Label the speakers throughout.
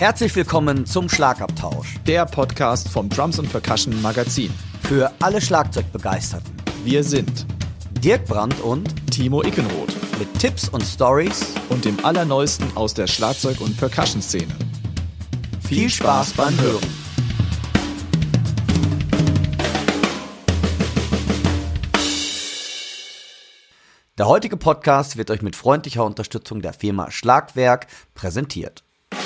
Speaker 1: Herzlich willkommen zum Schlagabtausch.
Speaker 2: Der Podcast vom Drums & Percussion Magazin.
Speaker 1: Für alle Schlagzeugbegeisterten.
Speaker 2: Wir sind
Speaker 1: Dirk Brandt und
Speaker 2: Timo Ickenroth.
Speaker 1: Mit Tipps und Stories
Speaker 2: und dem Allerneuesten aus der Schlagzeug- und Percussion-Szene.
Speaker 1: Viel Spaß beim Hören. Der heutige Podcast wird euch mit freundlicher Unterstützung der Firma Schlagwerk präsentiert.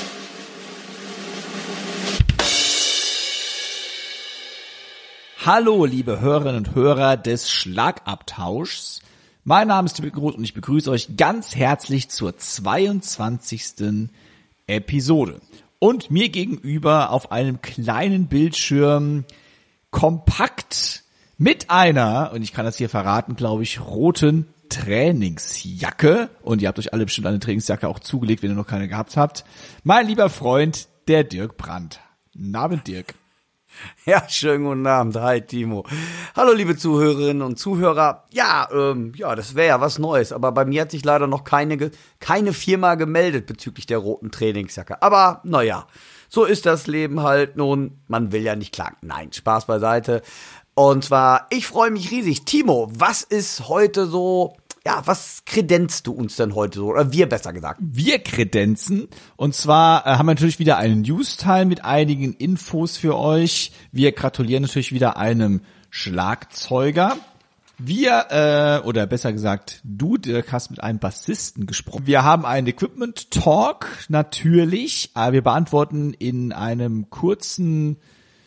Speaker 2: Hallo, liebe Hörerinnen und Hörer des Schlagabtauschs. Mein Name ist Timo Ickenroth und ich begrüße euch ganz herzlich zur 22. Episode. Und mir gegenüber auf einem kleinen Bildschirm kompakt mit einer, und ich kann das hier verraten, glaube ich, roten Trainingsjacke. Und ihr habt euch alle bestimmt eine Trainingsjacke auch zugelegt, wenn ihr noch keine gehabt habt. Mein lieber Freund, der Dirk Brandt. Guten Abend, Dirk.
Speaker 1: Ja, schönen guten Abend. Hi, Timo. Hallo, liebe Zuhörerinnen und Zuhörer. Ja, das wäre ja was Neues, aber bei mir hat sich leider noch keine Firma gemeldet bezüglich der roten Trainingsjacke. Aber, naja, so ist das Leben halt nun. Man will ja nicht klagen. Nein, Spaß beiseite. Und zwar, ich freue mich riesig. Timo, was ist heute so... Ja, was kredenzt du uns denn heute so? Oder wir besser gesagt.
Speaker 2: Wir kredenzen. Und zwar haben wir natürlich wieder einen News-Teil mit einigen Infos für euch. Wir gratulieren natürlich wieder einem Schlagzeuger. Oder besser gesagt, du, Dirk, hast mit einem Bassisten gesprochen. Wir haben einen Equipment-Talk, natürlich. Wir beantworten in einem kurzen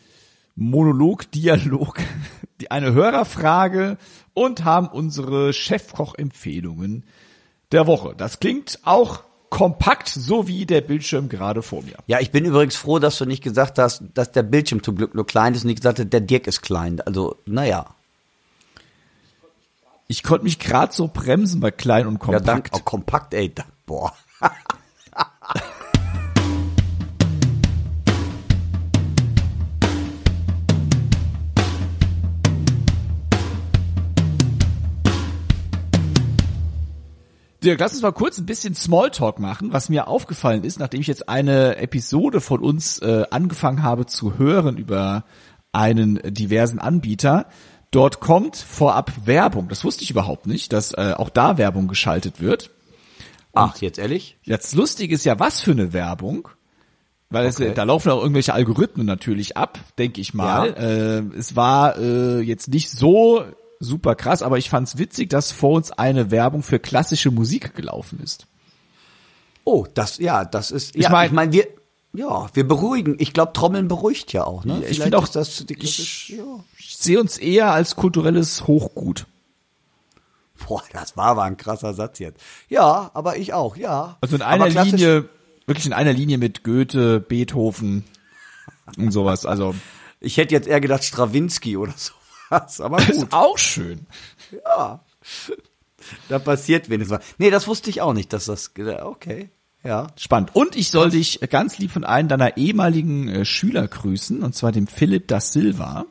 Speaker 2: Dialog, eine Hörerfrage und haben unsere Chefkoch-Empfehlungen der Woche. Das klingt auch kompakt, so wie der Bildschirm gerade vor mir.
Speaker 1: Ja, ich bin übrigens froh, dass du nicht gesagt hast, dass der Bildschirm zum Glück nur klein ist und nicht gesagt hast, der Dirk ist klein. Also, naja.
Speaker 2: Ich konnte mich gerade so bremsen bei klein und kompakt.
Speaker 1: Ja, danke. Oh, kompakt, ey. Boah.
Speaker 2: Dirk, lass uns mal kurz ein bisschen Smalltalk machen, was mir aufgefallen ist, nachdem ich jetzt eine Episode von uns angefangen habe zu hören über einen diversen Anbieter. Dort kommt vorab Werbung. Das wusste ich überhaupt nicht, dass auch da Werbung geschaltet wird.
Speaker 1: Ach, jetzt ehrlich?
Speaker 2: Jetzt lustig ist ja, was für eine Werbung. Weil da laufen auch irgendwelche Algorithmen natürlich ab, denke ich mal. Ja. Es war jetzt nicht so super krass, aber ich fand's witzig, dass vor uns eine Werbung für klassische Musik gelaufen ist.
Speaker 1: Oh, das ist, ich meine, wir beruhigen. Ich glaube, Trommeln beruhigt ja auch, ne?
Speaker 2: Ich finde auch, ich sehe uns eher als kulturelles Hochgut.
Speaker 1: Boah, das war aber ein krasser Satz jetzt. Ja, aber ich auch, ja.
Speaker 2: Also in einer Linie, wirklich in einer Linie mit Goethe, Beethoven und sowas, also.
Speaker 1: Ich hätte jetzt eher gedacht Stravinsky oder so. Aber gut.
Speaker 2: Ist auch schön.
Speaker 1: Ja. Da passiert wenigstens was. Nee, das wusste ich auch nicht, dass das, okay, ja.
Speaker 2: Spannend. Und ich soll dich ganz lieb von einem deiner ehemaligen Schüler grüßen, und zwar dem Philipp da Silva.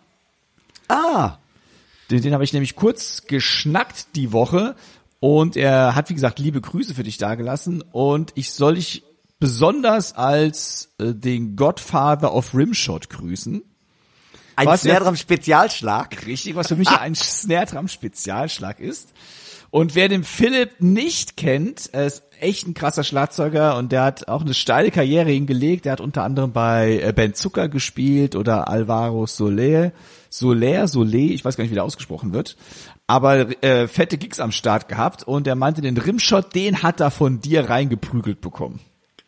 Speaker 1: Ah.
Speaker 2: Den habe ich nämlich kurz geschnackt die Woche und er hat, wie gesagt, liebe Grüße für dich dagelassen und ich soll dich besonders als den Godfather of Rimshot grüßen.
Speaker 1: Ein Snare-Drum-Spezialschlag.
Speaker 2: Richtig, was für mich ein Snare-Drum-Spezialschlag ist. Und wer den Philipp nicht kennt, er ist echt ein krasser Schlagzeuger und der hat auch eine steile Karriere hingelegt. Der hat unter anderem bei Ben Zucker gespielt oder Alvaro Soler, ich weiß gar nicht, wie der ausgesprochen wird. Aber fette Gigs am Start gehabt und er meinte, den Rimshot, den hat er von dir reingeprügelt bekommen.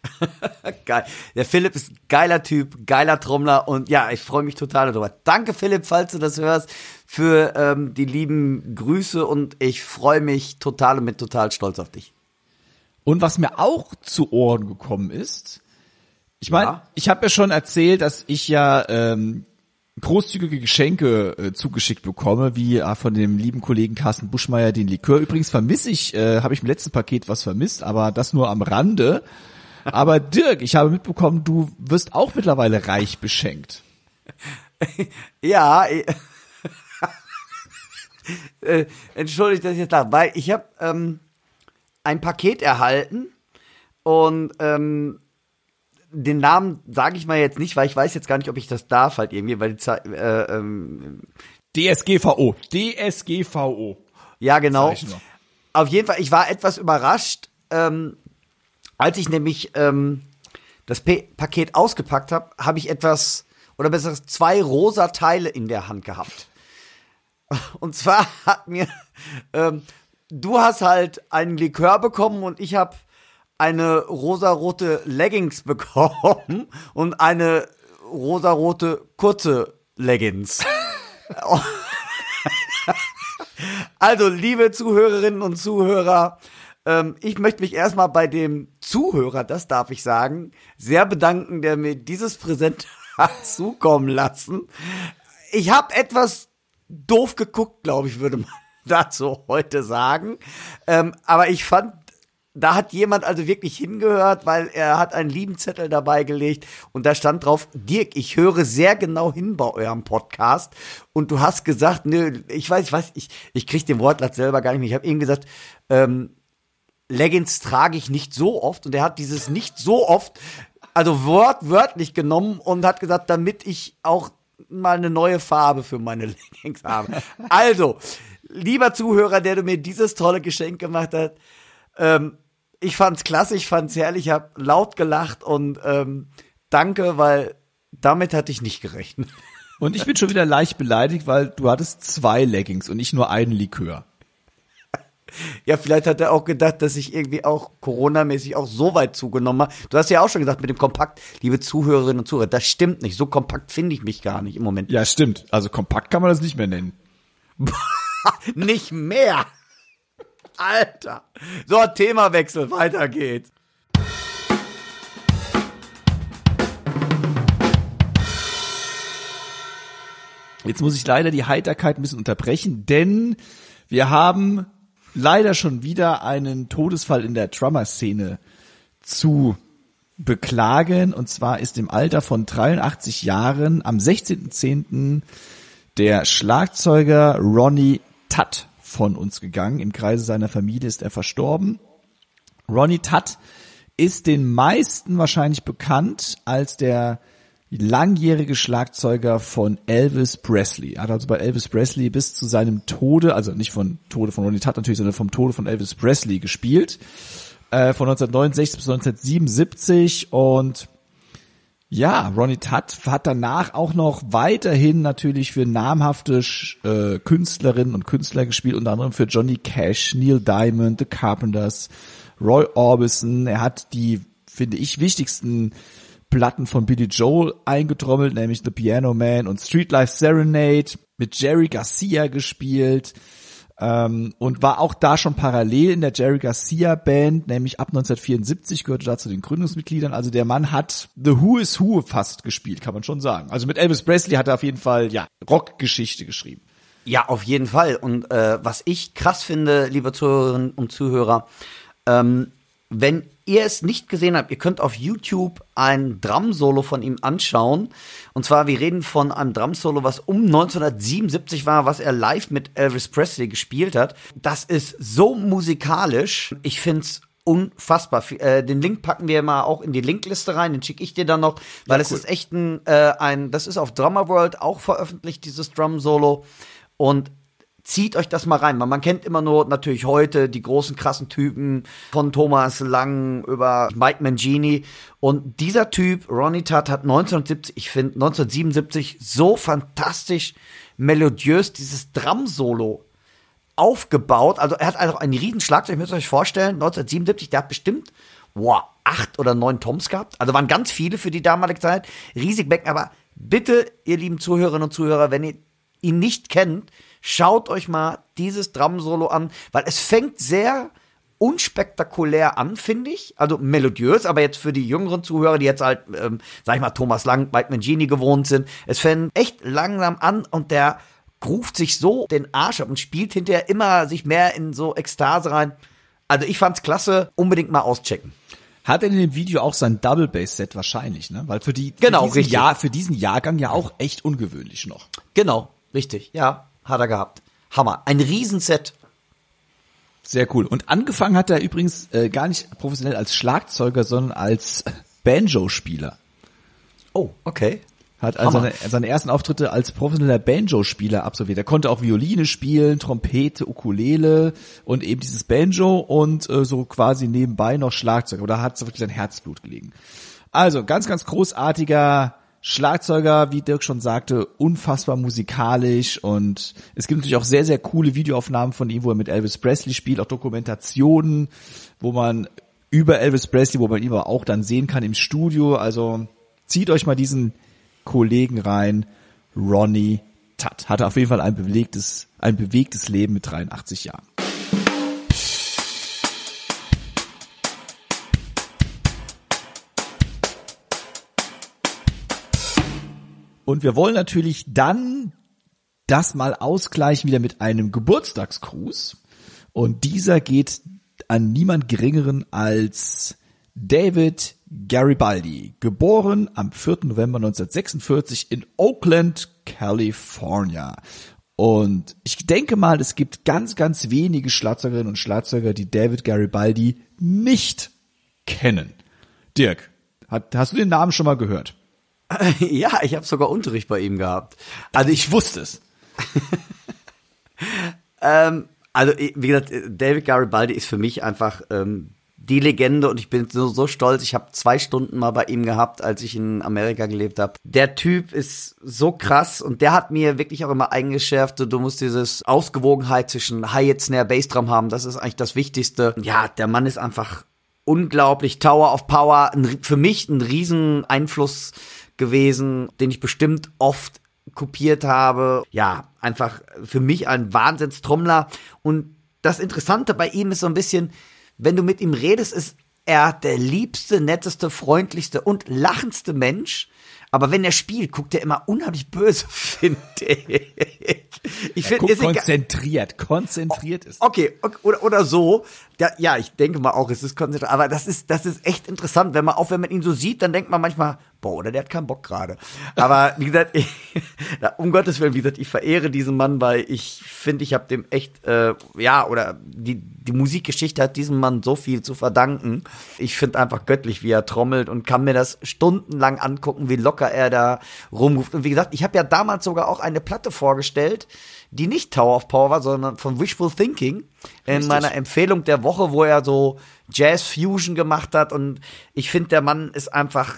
Speaker 1: Geil. Der Philipp ist ein geiler Typ, geiler Trommler und ja, ich freue mich total darüber. Danke Philipp, falls du das hörst, für die lieben Grüße und ich freue mich total und bin total stolz auf dich.
Speaker 2: Und was mir auch zu Ohren gekommen ist, ich meine, ich habe ja schon erzählt, dass ich ja großzügige Geschenke zugeschickt bekomme, wie von dem lieben Kollegen Carsten Buschmeier den Likör. Übrigens habe ich im letzten Paket was vermisst, aber das nur am Rande. Aber Dirk, ich habe mitbekommen, du wirst auch mittlerweile reich beschenkt.
Speaker 1: Ja, entschuldigt, dass ich jetzt lache, weil ich habe ein Paket erhalten und den Namen sage ich mal jetzt nicht, weil ich weiß jetzt gar nicht, ob ich das darf halt irgendwie, weil
Speaker 2: DSGVO. DSGVO.
Speaker 1: Ja, genau.
Speaker 2: Sag ich nur.
Speaker 1: Auf jeden Fall, ich war etwas überrascht, als ich nämlich das Paket ausgepackt habe, habe ich etwas, oder besser gesagt, 2 rosa Teile in der Hand gehabt. Und zwar hat mir, du hast halt einen Likör bekommen und ich habe eine rosarote Leggings bekommen und eine rosarote kurze Leggings. Also, liebe Zuhörerinnen und Zuhörer, ich möchte mich erstmal bei dem Zuhörer, das darf ich sagen, sehr bedanken, der mir dieses Präsent hat zukommen lassen. Ich habe etwas doof geguckt, glaube ich, würde man dazu heute sagen. Aber ich fand, da hat jemand also wirklich hingehört, weil er hat einen lieben Zettel dabei gelegt und da stand drauf: Dirk, ich höre sehr genau hin bei eurem Podcast. Und du hast gesagt, nö, ich krieg den Wortlaut selber gar nicht mehr. Ich habe ihm gesagt, Leggings trage ich nicht so oft. Und er hat dieses nicht so oft, also wortwörtlich genommen und hat gesagt, damit ich auch mal eine neue Farbe für meine Leggings habe. Also, lieber Zuhörer, der du mir dieses tolle Geschenk gemacht hast, ich fand's klasse, ich fand's herrlich, ich habe laut gelacht und danke, weil damit hatte ich nicht gerechnet.
Speaker 2: Und ich bin schon wieder leicht beleidigt, weil du hattest 2 Leggings und nicht nur einen Likör.
Speaker 1: Ja, vielleicht hat er auch gedacht, dass ich irgendwie auch Corona-mäßig auch so weit zugenommen habe. Du hast ja auch schon gesagt, mit dem Kompakt, liebe Zuhörerinnen und Zuhörer, das stimmt nicht. So kompakt finde ich mich gar nicht im Moment.
Speaker 2: Ja, stimmt. Also kompakt kann man das nicht mehr nennen.
Speaker 1: Nicht mehr. Alter. So, Themawechsel, weiter geht's.
Speaker 2: Jetzt muss ich leider die Heiterkeit ein bisschen unterbrechen, denn wir haben leider schon wieder einen Todesfall in der Drummer-Szene zu beklagen. Und zwar ist im Alter von 83 Jahren am 16.10. der Schlagzeuger Ronnie Tutt von uns gegangen. Im Kreise seiner Familie ist er verstorben. Ronnie Tutt ist den meisten wahrscheinlich bekannt als der langjährige Schlagzeuger von Elvis Presley. Er hat also bei Elvis Presley bis zu seinem Tode, also nicht von Tode von Ronnie Tutt natürlich, sondern vom Tode von Elvis Presley gespielt. Von 1969 bis 1977 und ja, Ronnie Tutt hat danach auch noch weiterhin natürlich für namhafte Künstlerinnen und Künstler gespielt, unter anderem für Johnny Cash, Neil Diamond, The Carpenters, Roy Orbison. Er hat die, finde ich, wichtigsten Platten von Billy Joel eingetrommelt, nämlich The Piano Man und Street Life Serenade, mit Jerry Garcia gespielt. Und war auch da schon parallel in der Jerry Garcia Band, nämlich ab 1974 gehörte da zu den Gründungsmitgliedern. Also der Mann hat The Who is Who fast gespielt, kann man schon sagen. Also mit Elvis Presley hat er auf jeden Fall, ja, Rockgeschichte geschrieben.
Speaker 1: Ja, auf jeden Fall. Und was ich krass finde, liebe Zuhörerinnen und Zuhörer, wenn ihr es nicht gesehen habt, ihr könnt auf YouTube ein Drum-Solo von ihm anschauen. Und zwar, wir reden von einem Drum-Solo, was um 1977 war, was er live mit Elvis Presley gespielt hat. Das ist so musikalisch. Ich find's unfassbar. Den Link packen wir mal auch in die Linkliste rein, den schicke ich dir dann noch, weil ja, es ist echt das ist auf Drummer World auch veröffentlicht, dieses Drum-Solo. Und zieht euch das mal rein, weil man kennt immer nur natürlich heute die großen krassen Typen von Thomas Lang über Mike Mangini und dieser Typ, Ronnie Tutt, hat 1977 so fantastisch melodiös dieses Drum-Solo aufgebaut. Also er hat einfach einen riesen Schlagzeug, müsst ihr euch vorstellen, 1977, der hat bestimmt 8 oder 9 Toms gehabt. Also waren ganz viele für die damalige Zeit, riesig Becken, aber bitte, ihr lieben Zuhörerinnen und Zuhörer, wenn ihr ihn nicht kennt, schaut euch mal dieses Drum-Solo an, weil es fängt sehr unspektakulär an, finde ich. Also melodiös, aber jetzt für die jüngeren Zuhörer, die jetzt halt, sag ich mal, Thomas Lang, Mike Mangini gewohnt sind, es fängt echt langsam an und der ruft sich so den Arsch ab und spielt hinterher immer sich mehr in so Ekstase rein. Also ich fand's klasse, unbedingt mal auschecken.
Speaker 2: Hat er in dem Video auch sein Double Bass Set wahrscheinlich, ne? Weil für diesen Jahrgang ja auch echt ungewöhnlich noch.
Speaker 1: Genau, richtig, ja. Hat er gehabt. Hammer. Ein Riesenset.
Speaker 2: Sehr cool. Und angefangen hat er übrigens gar nicht professionell als Schlagzeuger, sondern als Banjo-Spieler.
Speaker 1: Oh, okay.
Speaker 2: Hat also seine ersten Auftritte als professioneller Banjo-Spieler absolviert. Er konnte auch Violine spielen, Trompete, Ukulele und eben dieses Banjo und so quasi nebenbei noch Schlagzeug. Aber da hat es wirklich sein Herzblut gelegen. Also ganz, ganz großartiger Schlagzeuger, wie Dirk schon sagte, unfassbar musikalisch, und es gibt natürlich auch sehr, sehr coole Videoaufnahmen von ihm, wo er mit Elvis Presley spielt, auch Dokumentationen, wo man über Elvis Presley, wo man ihn aber auch dann sehen kann im Studio. Also zieht euch mal diesen Kollegen rein, Ronnie Tutt. Hatte auf jeden Fall ein bewegtes Leben mit 83 Jahren. Und wir wollen natürlich dann das mal ausgleichen wieder mit einem Geburtstagsgruß. Und dieser geht an niemand Geringeren als David Garibaldi, geboren am 4. November 1946 in Oakland, California. Und ich denke mal, es gibt ganz, ganz wenige Schlagzeugerinnen und Schlagzeuger, die David Garibaldi nicht kennen. Dirk, hast du den Namen schon mal gehört?
Speaker 1: Ja, ich habe sogar Unterricht bei ihm gehabt.
Speaker 2: Also ich wusste es.
Speaker 1: Also wie gesagt, David Garibaldi ist für mich einfach die Legende, und ich bin so stolz. Ich habe 2 Stunden mal bei ihm gehabt, als ich in Amerika gelebt habe. Der Typ ist so krass, und der hat mir wirklich auch immer eingeschärft, du musst dieses Ausgewogenheit zwischen Hi-Hat, Snare, Bassdrum haben. Das ist eigentlich das Wichtigste. Ja, der Mann ist einfach unglaublich. Tower of Power, für mich ein riesen Einfluss gewesen, den ich bestimmt oft kopiert habe. Ja, einfach für mich ein Wahnsinnstrommler. Und das Interessante bei ihm ist so ein bisschen, wenn du mit ihm redest, ist er der liebste, netteste, freundlichste und lachendste Mensch. Aber wenn er spielt, guckt er immer unheimlich böse, finde ich. Ich finde,
Speaker 2: konzentriert ist.
Speaker 1: Okay, oder so. Ja, ich denke mal auch, es ist konzentriert. Aber das ist echt interessant, wenn man ihn so sieht, dann denkt man manchmal, boah, oder der hat keinen Bock gerade. Aber wie gesagt, um Gottes Willen, wie gesagt, ich verehre diesen Mann, weil ich finde, ich habe dem echt, oder die Musikgeschichte hat diesem Mann so viel zu verdanken. Ich finde einfach göttlich, wie er trommelt, und kann mir das stundenlang angucken, wie locker er da rumruft. Und wie gesagt, ich habe ja damals sogar auch eine Platte vorgestellt, die nicht Tower of Power war, sondern von Wishful Thinking, in meiner Empfehlung der Woche, wo er so Jazz-Fusion gemacht hat. Und ich finde, der Mann ist einfach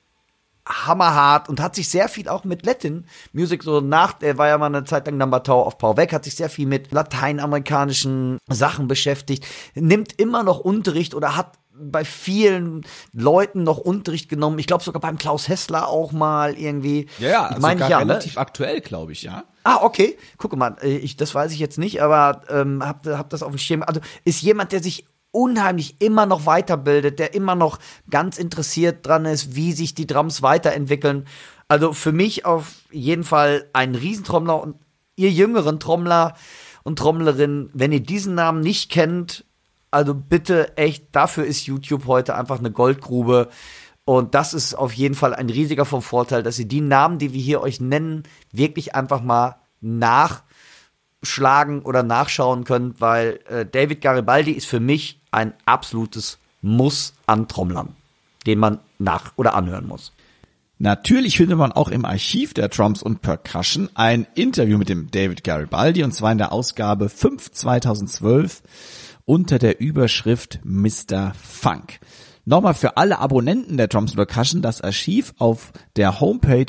Speaker 1: hammerhart und hat sich sehr viel auch mit Latin Music er war ja mal eine Zeit lang dann bei Tower of Power weg, hat sich sehr viel mit lateinamerikanischen Sachen beschäftigt, nimmt immer noch Unterricht oder hat bei vielen Leuten noch Unterricht genommen. Ich glaube sogar beim Klaus Hessler auch mal irgendwie.
Speaker 2: Ja, also relativ aktuell, glaube ich, ja.
Speaker 1: Ah, okay. Guck mal, das weiß ich jetzt nicht, aber hab das auf dem Schirm. Also ist jemand, der sich unheimlich immer noch weiterbildet, der immer noch ganz interessiert dran ist, wie sich die Drums weiterentwickeln. Also für mich auf jeden Fall ein Riesentrommler, und ihr jüngeren Trommler und Trommlerinnen, wenn ihr diesen Namen nicht kennt, also bitte echt, dafür ist YouTube heute einfach eine Goldgrube. Und das ist auf jeden Fall ein riesiger vom Vorteil, dass ihr die Namen, die wir hier euch nennen, wirklich einfach mal nachschlagen oder nachschauen könnt, weil David Garibaldi ist für mich ein absolutes Muss an Trommlern, den man nach- oder anhören muss.
Speaker 2: Natürlich findet man auch im Archiv der Drums und Percussion ein Interview mit dem David Garibaldi, und zwar in der Ausgabe 5 2012 unter der Überschrift Mr. Funk. Nochmal für alle Abonnenten der Drums and Percussion: das Archiv auf der Homepage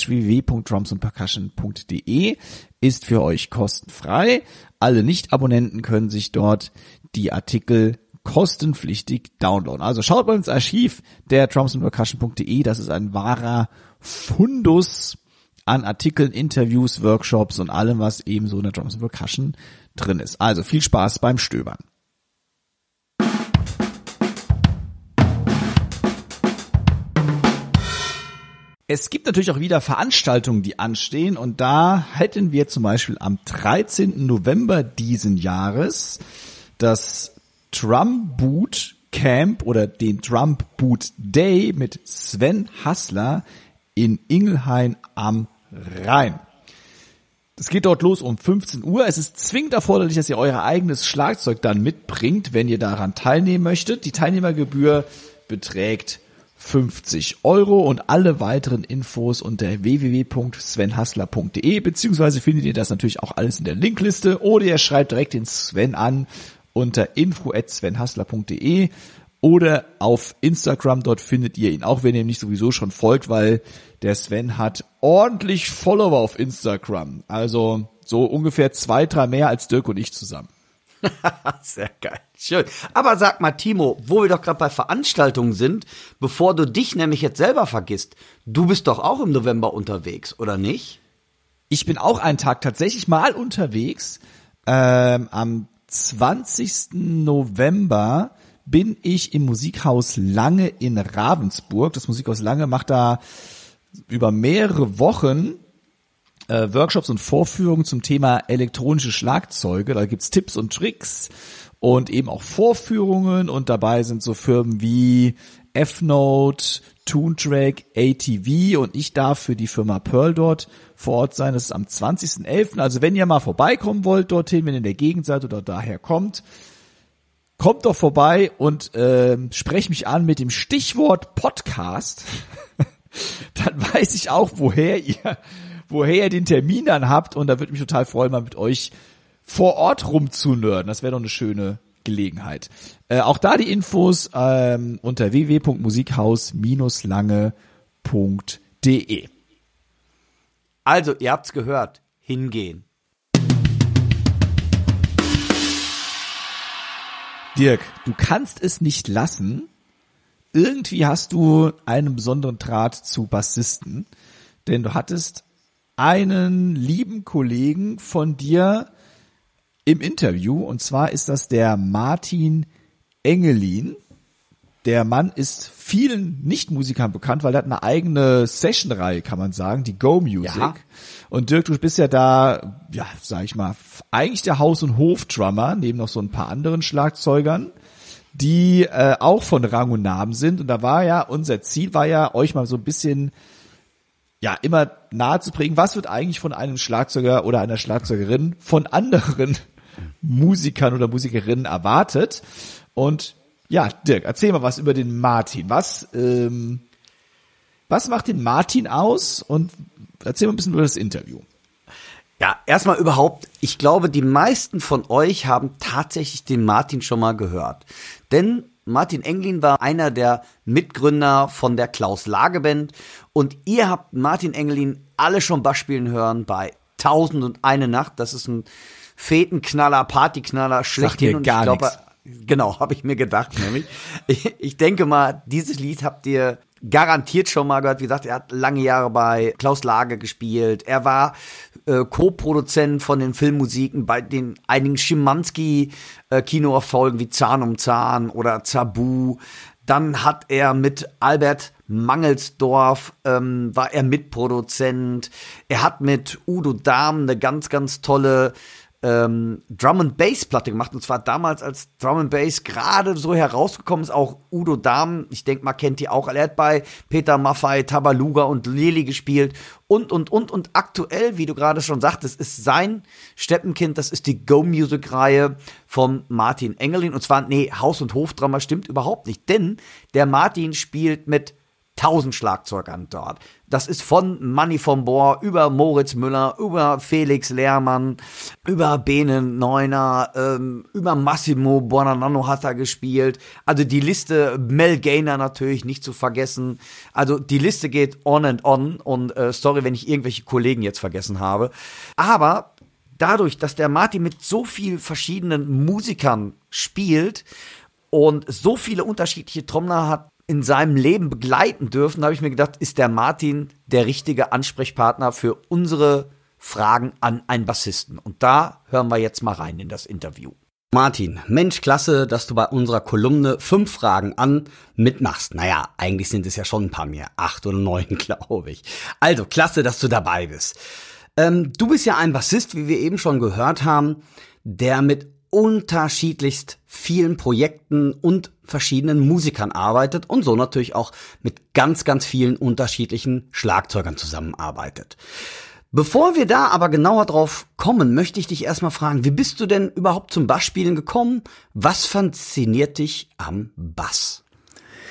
Speaker 2: www.drumsandpercussion.de ist für euch kostenfrei. Alle Nicht-Abonnenten können sich dort die Artikel kostenpflichtig downloaden. Also schaut mal ins Archiv der drumsandpercussion.de, das ist ein wahrer Fundus an Artikeln, Interviews, Workshops und allem, was eben so in der Drums and Percussion drin ist. Also viel Spaß beim Stöbern. Es gibt natürlich auch wieder Veranstaltungen, die anstehen, und da hätten wir zum Beispiel am 13. November diesen Jahres das Drum Boot Camp oder den Drum Boot Day mit Sven Hassler in Ingelheim am Rhein. Es geht dort los um 15 Uhr. Es ist zwingend erforderlich, dass ihr euer eigenes Schlagzeug dann mitbringt, wenn ihr daran teilnehmen möchtet. Die Teilnehmergebühr beträgt 50 Euro und alle weiteren Infos unter www.svenhassler.de, beziehungsweise findet ihr das natürlich auch alles in der Linkliste oder ihr schreibt direkt den Sven an unter info@svenhassler.de oder auf Instagram, dort findet ihr ihn auch, wenn ihr ihm nicht sowieso schon folgt, weil der Sven hat ordentlich Follower auf Instagram, also so ungefähr 2-3 mehr als Dirk und ich zusammen.
Speaker 1: Sehr geil. Schön. Aber sag mal, Timo, wo wir doch gerade bei Veranstaltungen sind, bevor du dich nämlich jetzt selber vergisst, du bist doch auch im November unterwegs, oder nicht?
Speaker 2: Ich bin auch einen Tag tatsächlich mal unterwegs. Am 20. November bin ich im Musikhaus Lange in Ravensburg. Das Musikhaus Lange macht da über mehrere Wochen Workshops und Vorführungen zum Thema elektronische Schlagzeuge. Da gibt's Tipps und Tricks und eben auch Vorführungen und dabei sind so Firmen wie F-Note, Toontrack, ATV und ich darf für die Firma Pearl dort vor Ort sein. Das ist am 20.11. Also wenn ihr mal vorbeikommen wollt dorthin, wenn ihr in der Gegend seid oder daher kommt doch vorbei und sprecht mich an mit dem Stichwort Podcast. Dann weiß ich auch, woher ihr den Termin dann habt und da würde mich total freuen, mal mit euch vor Ort rumzunörden. Das wäre doch eine schöne Gelegenheit. Auch da die Infos unter www.musikhaus-lange.de.
Speaker 1: Also, ihr habt's gehört, hingehen.
Speaker 2: Dirk, du kannst es nicht lassen. Irgendwie hast du einen besonderen Draht zu Bassisten, denn du hattest einen lieben Kollegen von dir im Interview und zwar ist das der Martin Engelin. Der Mann ist vielen Nichtmusikern bekannt, weil er hat eine eigene Sessionreihe, kann man sagen, die Go Music. Ja. Und Dirk, du bist ja da, ja, sag ich mal, eigentlich der Haus- und Hofdrummer, neben noch so ein paar anderen Schlagzeugern, die auch von Rang und Namen sind. Und da war ja, unser Ziel war ja, euch mal so ein bisschen immer nahe zu bringen, was wird eigentlich von einem Schlagzeuger oder einer Schlagzeugerin von anderen Musikern oder Musikerinnen erwartet. Und ja, Dirk, erzähl mal was über den Martin. Was macht den Martin aus? Und erzähl mal ein bisschen über das Interview.
Speaker 1: Ja, erstmal überhaupt, ich glaube, die meisten von euch haben tatsächlich den Martin schon mal gehört. Denn Martin Englin war einer der Mitgründer von der Klaus-Lage-Band und ihr habt Martin Englin alle schon Bass spielen hören bei 1001 Nacht. Das ist ein Fetenknaller, Partyknaller, schlechthin. Und ich glaube, genau, habe ich mir gedacht, nämlich. Ich denke mal, dieses Lied habt ihr garantiert schon mal gehört. Wie gesagt, er hat lange Jahre bei Klaus Lage gespielt. Er war Co-Produzent von den Filmmusiken bei den einigen Schimanski-Kinoerfolgen wie Zahn um Zahn oder Tabu. Dann hat er mit Albert Mangelsdorf, war er Mitproduzent. Er hat mit Udo Dahm eine ganz, ganz tolle Drum-and-Bass-Platte gemacht. Und zwar damals, als Drum-and-Bass gerade so herausgekommen ist, auch Udo Dahm, ich denke mal, kennt ihr auch. Er hat bei Peter Maffay, Tabaluga und Lili gespielt. Und aktuell, wie du gerade schon sagtest, ist sein Steppenkind, das ist die Go-Music-Reihe vom Martin Engelin. Und zwar, Haus- und Hofdrummer stimmt überhaupt nicht. Denn der Martin spielt mit 1000 Schlagzeugern dort. Das ist von Manny von Bohr über Moritz Müller, über Felix Lehrmann, über Bene Neuner, über Massimo Buonanno hat er gespielt. Also die Liste, Mel Gaynor natürlich nicht zu vergessen. Also die Liste geht on and on und sorry, wenn ich irgendwelche Kollegen jetzt vergessen habe. Aber dadurch, dass der Martin mit so vielen verschiedenen Musikern spielt und so viele unterschiedliche Trommler hat, in seinem Leben begleiten dürfen, habe ich mir gedacht, ist der Martin der richtige Ansprechpartner für unsere Fragen an einen Bassisten. Und da hören wir jetzt mal rein in das Interview. Martin, Mensch, klasse, dass du bei unserer Kolumne 5 Fragen an mitmachst. Naja, eigentlich sind es ja schon ein paar mehr, 8 oder 9, glaube ich. Also, klasse, dass du dabei bist. Du bist ja ein Bassist, wie wir eben schon gehört haben, der mit unterschiedlichst vielen Projekten und verschiedenen Musikern arbeitet und so natürlich auch mit ganz, ganz vielen unterschiedlichen Schlagzeugern zusammenarbeitet. Bevor wir da aber genauer drauf kommen, möchte ich dich erstmal fragen, wie bist du denn überhaupt zum Bassspielen gekommen? Was fasziniert dich am Bass?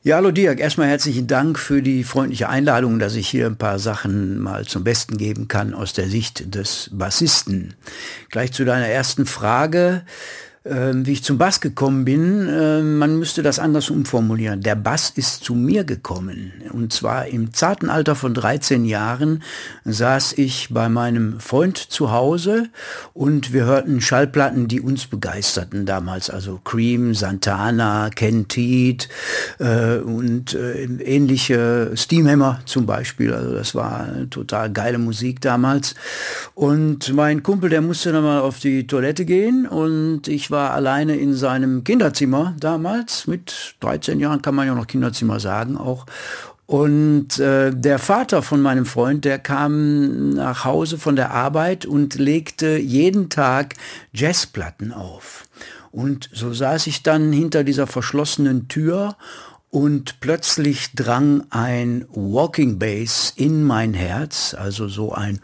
Speaker 3: Ja, hallo Dirk, erstmal herzlichen Dank für die freundliche Einladung, dass ich hier ein paar Sachen mal zum Besten geben kann aus der Sicht des Bassisten. Gleich zu deiner ersten Frage. Wie ich zum Bass gekommen bin, man müsste das anders umformulieren. Der Bass ist zu mir gekommen. Und zwar im zarten Alter von 13 Jahren saß ich bei meinem Freund zu Hause und wir hörten Schallplatten, die uns begeisterten damals. Also Cream, Santana, Ken Teat und ähnliche, Steamhammer zum Beispiel. Also das war total geile Musik damals. Und mein Kumpel, der musste dann mal auf die Toilette gehen und ich war alleine in seinem Kinderzimmer damals, mit 13 Jahren kann man ja noch Kinderzimmer sagen auch. Und der Vater von meinem Freund, der kam nach Hause von der Arbeit und legte jeden Tag Jazzplatten auf. Und so saß ich dann hinter dieser verschlossenen Tür und plötzlich drang ein Walking Bass in mein Herz, also so ein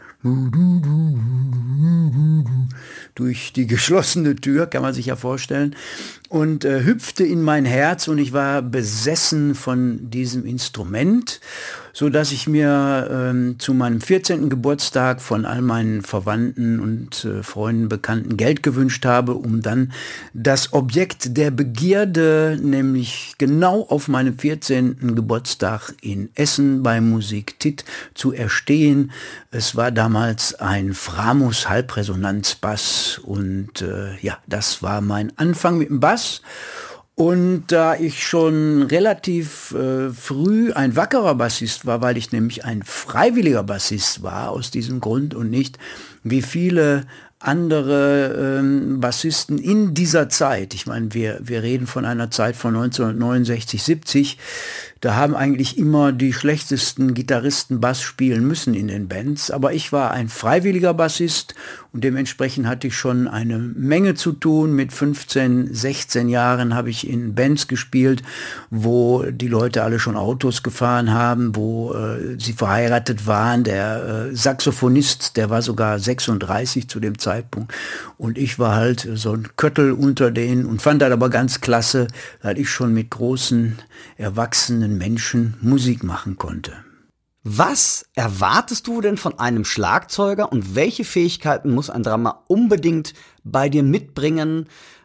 Speaker 3: durch die geschlossene Tür, kann man sich ja vorstellen, und hüpfte in mein Herz und ich war besessen von diesem Instrument, so dass ich mir zu meinem 14. Geburtstag von all meinen Verwandten und Freunden, Bekannten Geld gewünscht habe, um dann das Objekt der Begierde, nämlich genau auf meinem 14. Geburtstag in Essen bei Musik Tit zu erstehen. Es war damals ein Framus Halbresonanzbass und ja, das war mein Anfang mit dem Bass. Und da ich schon relativ früh ein wackerer Bassist war, weil ich nämlich ein freiwilliger Bassist war, aus diesem Grund und nicht wie viele andere Bassisten in dieser Zeit, ich meine, wir reden von einer Zeit von 1969, 70, da haben eigentlich immer die schlechtesten Gitarristen Bass spielen müssen in den Bands, aber ich war ein freiwilliger Bassist und dementsprechend hatte ich schon eine Menge zu tun. Mit 15, 16 Jahren habe ich in Bands gespielt, wo die Leute alle schon Autos gefahren haben, wo sie verheiratet waren. Der Saxophonist, der war sogar 36 zu dem Zeitpunkt und ich war halt so ein Köttel unter denen und fand das aber ganz klasse, weil ich schon mit großen, erwachsenen Menschen Musik machen konnte.
Speaker 1: Was erwartest du denn von einem Schlagzeuger und welche Fähigkeiten muss ein Drummer unbedingt bei dir mitbringen,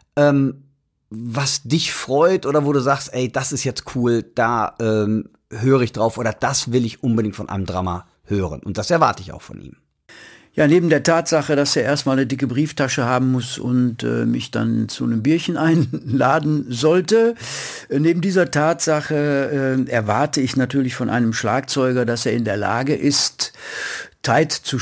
Speaker 1: was dich freut oder wo du sagst, ey, das ist jetzt cool, da höre ich drauf oder das will ich unbedingt von einem Drummer hören und das erwarte ich auch von ihm.
Speaker 3: Ja, neben der Tatsache, dass er erstmal eine dicke Brieftasche haben muss und mich dann zu einem Bierchen einladen sollte, neben dieser Tatsache erwarte ich natürlich von einem Schlagzeuger, dass er in der Lage ist, tight zu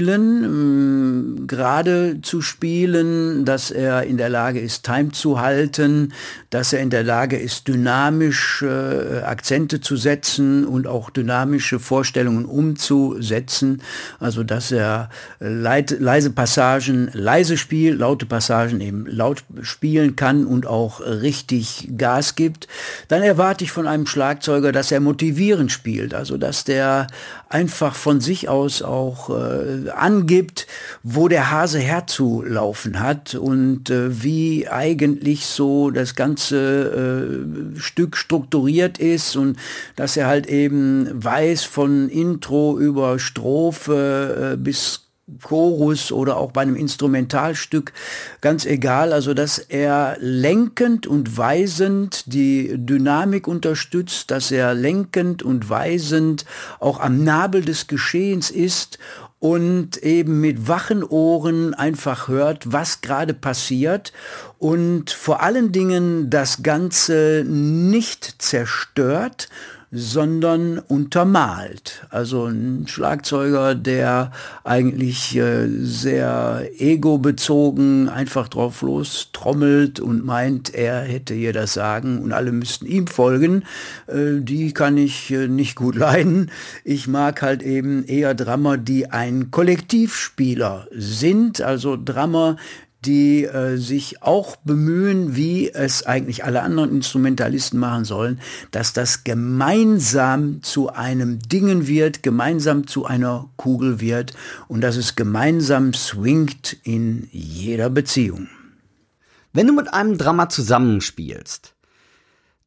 Speaker 3: spielen, gerade zu spielen, dass er in der Lage ist, Time zu halten, dass er in der Lage ist, dynamisch Akzente zu setzen und auch dynamische Vorstellungen umzusetzen. Also, dass er leise Passagen leise spielt, laute Passagen eben laut spielen kann und auch richtig Gas gibt. Dann erwarte ich von einem Schlagzeuger, dass er motivierend spielt, also dass der einfach von sich aus auch angibt, wo der Hase herzulaufen hat und wie eigentlich so das ganze Stück strukturiert ist und dass er halt eben weiß von Intro über Strophe bis Chorus oder auch bei einem Instrumentalstück, ganz egal, also dass er lenkend und weisend die Dynamik unterstützt, dass er lenkend und weisend auch am Nabel des Geschehens ist und eben mit wachen Ohren einfach hört, was gerade passiert und vor allen Dingen das Ganze nicht zerstört, sondern untermalt. Also ein Schlagzeuger, der eigentlich sehr egobezogen einfach drauf los trommelt und meint, er hätte hier das Sagen und alle müssten ihm folgen, die kann ich nicht gut leiden. Ich mag halt eben eher Drummer, die ein Kollektivspieler sind, also Drummer, die sich auch bemühen, wie es eigentlich alle anderen Instrumentalisten machen sollen, dass das gemeinsam zu einem Dingen wird, gemeinsam zu einer Kugel wird und dass es gemeinsam swingt in jeder Beziehung.
Speaker 1: Wenn du mit einem Drummer zusammenspielst,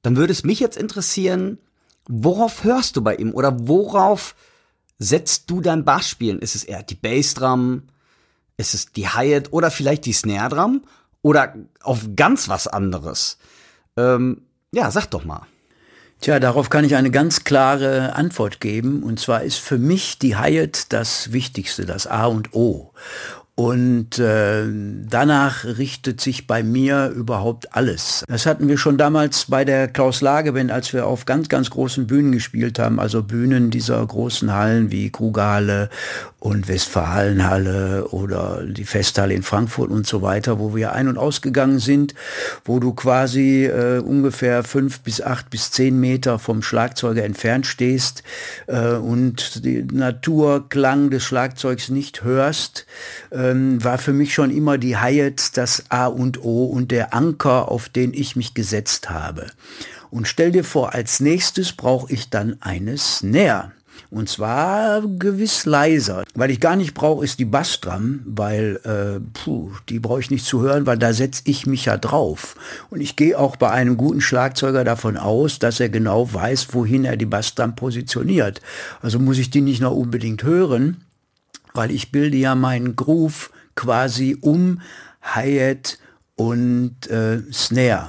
Speaker 1: dann würde es mich jetzt interessieren, worauf hörst du bei ihm oder worauf setzt du dein Bassspielen? Ist es eher die Bassdrum, ist es die Hi-Hat oder vielleicht die Snare-Drum oder auf ganz was anderes? Ja, sag doch mal.
Speaker 3: Tja, darauf kann ich eine ganz klare Antwort geben. Und zwar ist für mich die Hi-Hat das Wichtigste, das A und O. Und danach richtet sich bei mir überhaupt alles. Das hatten wir schon damals bei der Klaus-Lage-Band, als wir auf ganz, ganz großen Bühnen gespielt haben. Also Bühnen dieser großen Hallen wie Krugerhalle und Westfalenhalle oder die Festhalle in Frankfurt und so weiter, wo wir ein- und ausgegangen sind, wo du quasi ungefähr 5 bis 8 bis 10 Meter vom Schlagzeuger entfernt stehst und den Naturklang des Schlagzeugs nicht hörst, war für mich schon immer die Hi-Hat das A und O und der Anker, auf den ich mich gesetzt habe. Und stell dir vor, als nächstes brauche ich dann eine Snare. Und zwar gewiss leiser. Weil ich gar nicht brauche, ist die Bassdrum, weil die brauche ich nicht zu hören, weil da setze ich mich ja drauf. Und ich gehe auch bei einem guten Schlagzeuger davon aus, dass er genau weiß, wohin er die Bassdrum positioniert. Also muss ich die nicht noch unbedingt hören, weil ich bilde ja meinen Groove quasi um Hi-Hat und Snare.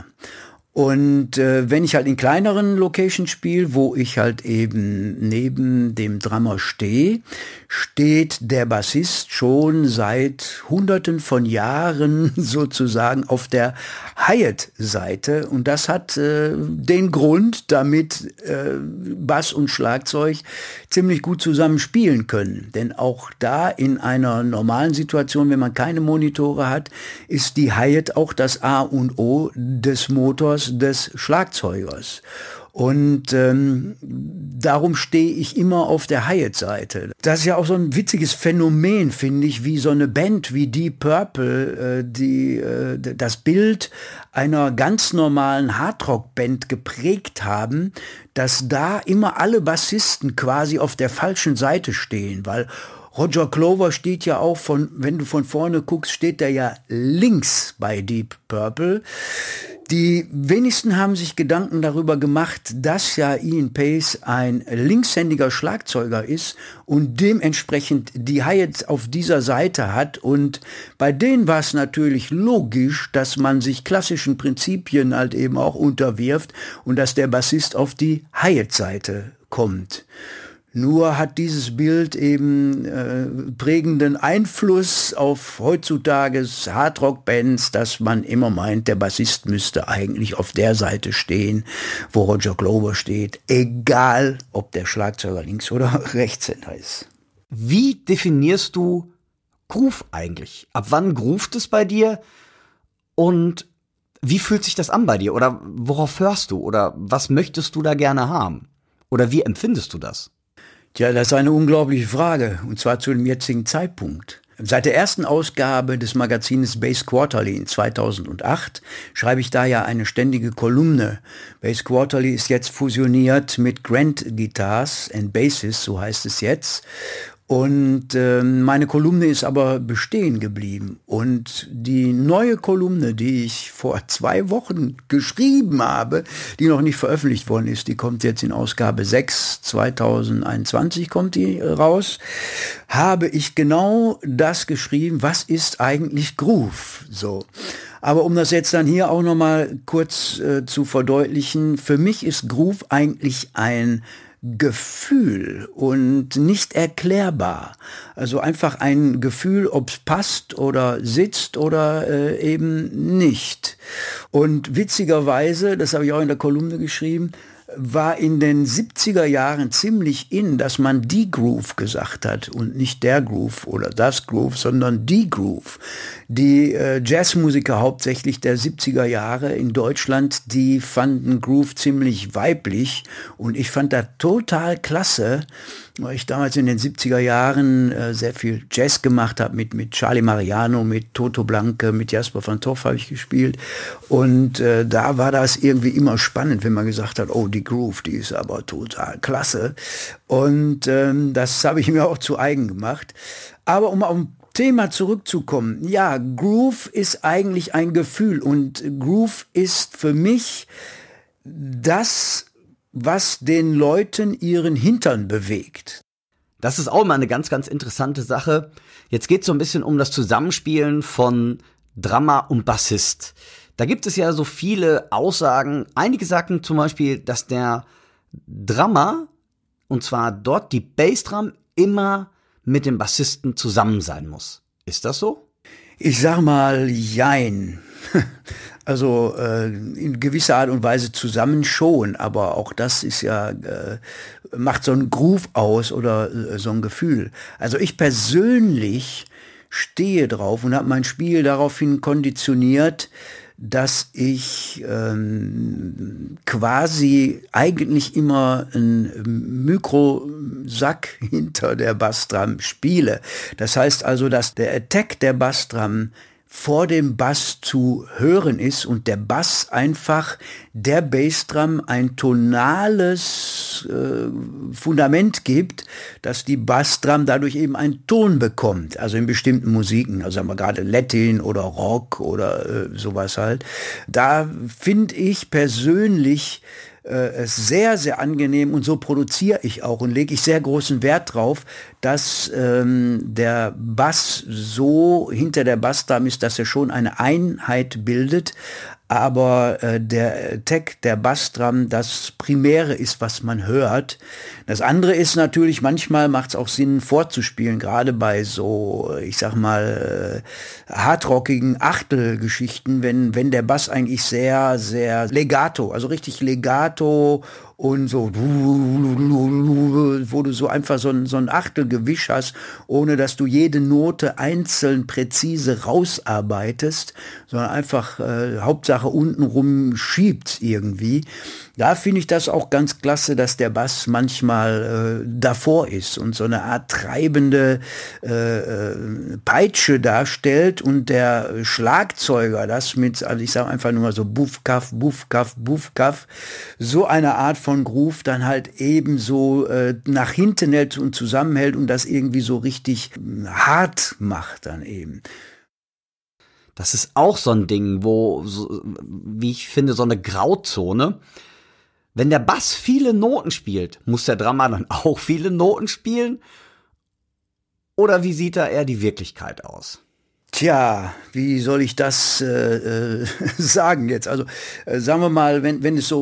Speaker 3: Und wenn ich halt in kleineren Locations spiele, wo ich halt eben neben dem Drummer stehe, steht der Bassist schon seit Hunderten von Jahren sozusagen auf der Hi-Hat-Seite. Und das hat den Grund, damit Bass und Schlagzeug ziemlich gut zusammen spielen können. Denn auch da in einer normalen Situation, wenn man keine Monitore hat, ist die Hi-Hat auch das A und O des Motors des Schlagzeugers. Und darum stehe ich immer auf der Hi-Hat-Seite. Das ist ja auch so ein witziges Phänomen, finde ich, wie so eine Band wie Deep Purple, die das Bild einer ganz normalen Hardrock-Band geprägt haben, dass da immer alle Bassisten quasi auf der falschen Seite stehen, weil Roger Clover steht ja auch wenn du von vorne guckst, steht er ja links bei Deep Purple. Die wenigsten haben sich Gedanken darüber gemacht, dass ja Ian Pace ein linkshändiger Schlagzeuger ist und dementsprechend die Hi-Hat auf dieser Seite hat. Und bei denen war es natürlich logisch, dass man sich klassischen Prinzipien halt eben auch unterwirft und dass der Bassist auf die Hi-Hat-Seite kommt. Nur hat dieses Bild eben prägenden Einfluss auf heutzutage Hardrock-Bands, dass man immer meint, der Bassist müsste eigentlich auf der Seite stehen, wo Roger Glover steht, egal ob der Schlagzeuger links oder rechtshänder ist.
Speaker 1: Wie definierst du Groove eigentlich? Ab wann groovt es bei dir? Und wie fühlt sich das an bei dir? Oder worauf hörst du? Oder was möchtest du da gerne haben? Oder wie empfindest du das?
Speaker 3: Tja, das ist eine unglaubliche Frage, und zwar zu dem jetzigen Zeitpunkt. Seit der ersten Ausgabe des Magazins Bass Quarterly in 2008 schreibe ich da ja eine ständige Kolumne. Bass Quarterly ist jetzt fusioniert mit Grand Guitars and Basses, so heißt es jetzt. Und meine Kolumne ist aber bestehen geblieben. Und die neue Kolumne, die ich vor 2 Wochen geschrieben habe, die noch nicht veröffentlicht worden ist, die kommt jetzt in Ausgabe 6, 2021 kommt die raus, habe ich genau das geschrieben, was ist eigentlich Groove? So. Aber um das jetzt dann hier auch nochmal kurz zu verdeutlichen, für mich ist Groove eigentlich ein Gefühl und nicht erklärbar. Also einfach ein Gefühl, ob es passt oder sitzt oder eben nicht. Und witzigerweise, das habe ich auch in der Kolumne geschrieben, war in den 70er Jahren ziemlich in, dass man die Groove gesagt hat und nicht der Groove oder das Groove, sondern die Groove. Die Jazzmusiker hauptsächlich der 70er Jahre in Deutschland, die fanden Groove ziemlich weiblich und ich fand das total klasse, weil ich damals in den 70er Jahren sehr viel Jazz gemacht habe, mit Charlie Mariano, mit Toto Blanke, mit Jasper van Toff habe ich gespielt und da war das irgendwie immer spannend, wenn man gesagt hat, oh, die Groove, die ist aber total klasse und das habe ich mir auch zu eigen gemacht. Aber um auf Thema zurückzukommen, ja, Groove ist eigentlich ein Gefühl und Groove ist für mich das, was den Leuten ihren Hintern bewegt.
Speaker 1: Das ist auch mal eine ganz, ganz interessante Sache. Jetzt geht es so ein bisschen um das Zusammenspielen von Drummer und Bassist. Da gibt es ja so viele Aussagen. Einige sagen zum Beispiel, dass der Drummer, und zwar dort die Bassdrum, immer mit dem Bassisten zusammen sein muss. Ist das so?
Speaker 3: Ich sag mal, jein. Also in gewisser Art und Weise zusammen schon, aber auch das ist ja, macht so einen Groove aus oder so ein Gefühl. Also ich persönlich stehe drauf und habe mein Spiel daraufhin konditioniert, dass ich quasi eigentlich immer einen Mikrosack hinter der Bassdrum spiele. Das heißt also, dass der Attack der Bassdrum vor dem Bass zu hören ist und der Bass einfach der Bassdrum ein tonales Fundament gibt, dass die Bassdrum dadurch eben einen Ton bekommt, also in bestimmten Musiken, also haben wir gerade Latin oder Rock oder sowas halt. Da finde ich persönlich sehr, sehr angenehm und so produziere ich auch und lege ich sehr großen Wert drauf, dass der Bass so hinter der Bassdrum ist, dass er schon eine Einheit bildet, aber der Attack der Bassdrum das Primäre ist, was man hört. Das andere ist natürlich, manchmal macht es auch Sinn vorzuspielen, gerade bei so, ich sag mal, hardrockigen Achtelgeschichten, wenn der Bass eigentlich sehr, sehr legato, also richtig legato und so, wo du so einfach so ein Achtelgewisch hast, ohne dass du jede Note einzeln präzise rausarbeitest, sondern einfach Hauptsache untenrum schiebt irgendwie. Da finde ich das auch ganz klasse, dass der Bass manchmal davor ist und so eine Art treibende Peitsche darstellt und der Schlagzeuger das mit, also ich sage einfach nur mal so Buff, Kaff, Buff, Kaff, Buff, Kaff, so eine Art von Groove dann halt eben so nach hinten hält und zusammenhält und das irgendwie so richtig hart macht dann eben.
Speaker 1: Das ist auch so ein Ding, wo, wie ich finde, so eine Grauzone. Wenn der Bass viele Noten spielt, muss der Drummer dann auch viele Noten spielen? Oder wie sieht da eher die Wirklichkeit aus?
Speaker 3: Tja, wie soll ich das sagen jetzt? Also sagen wir mal, wenn es so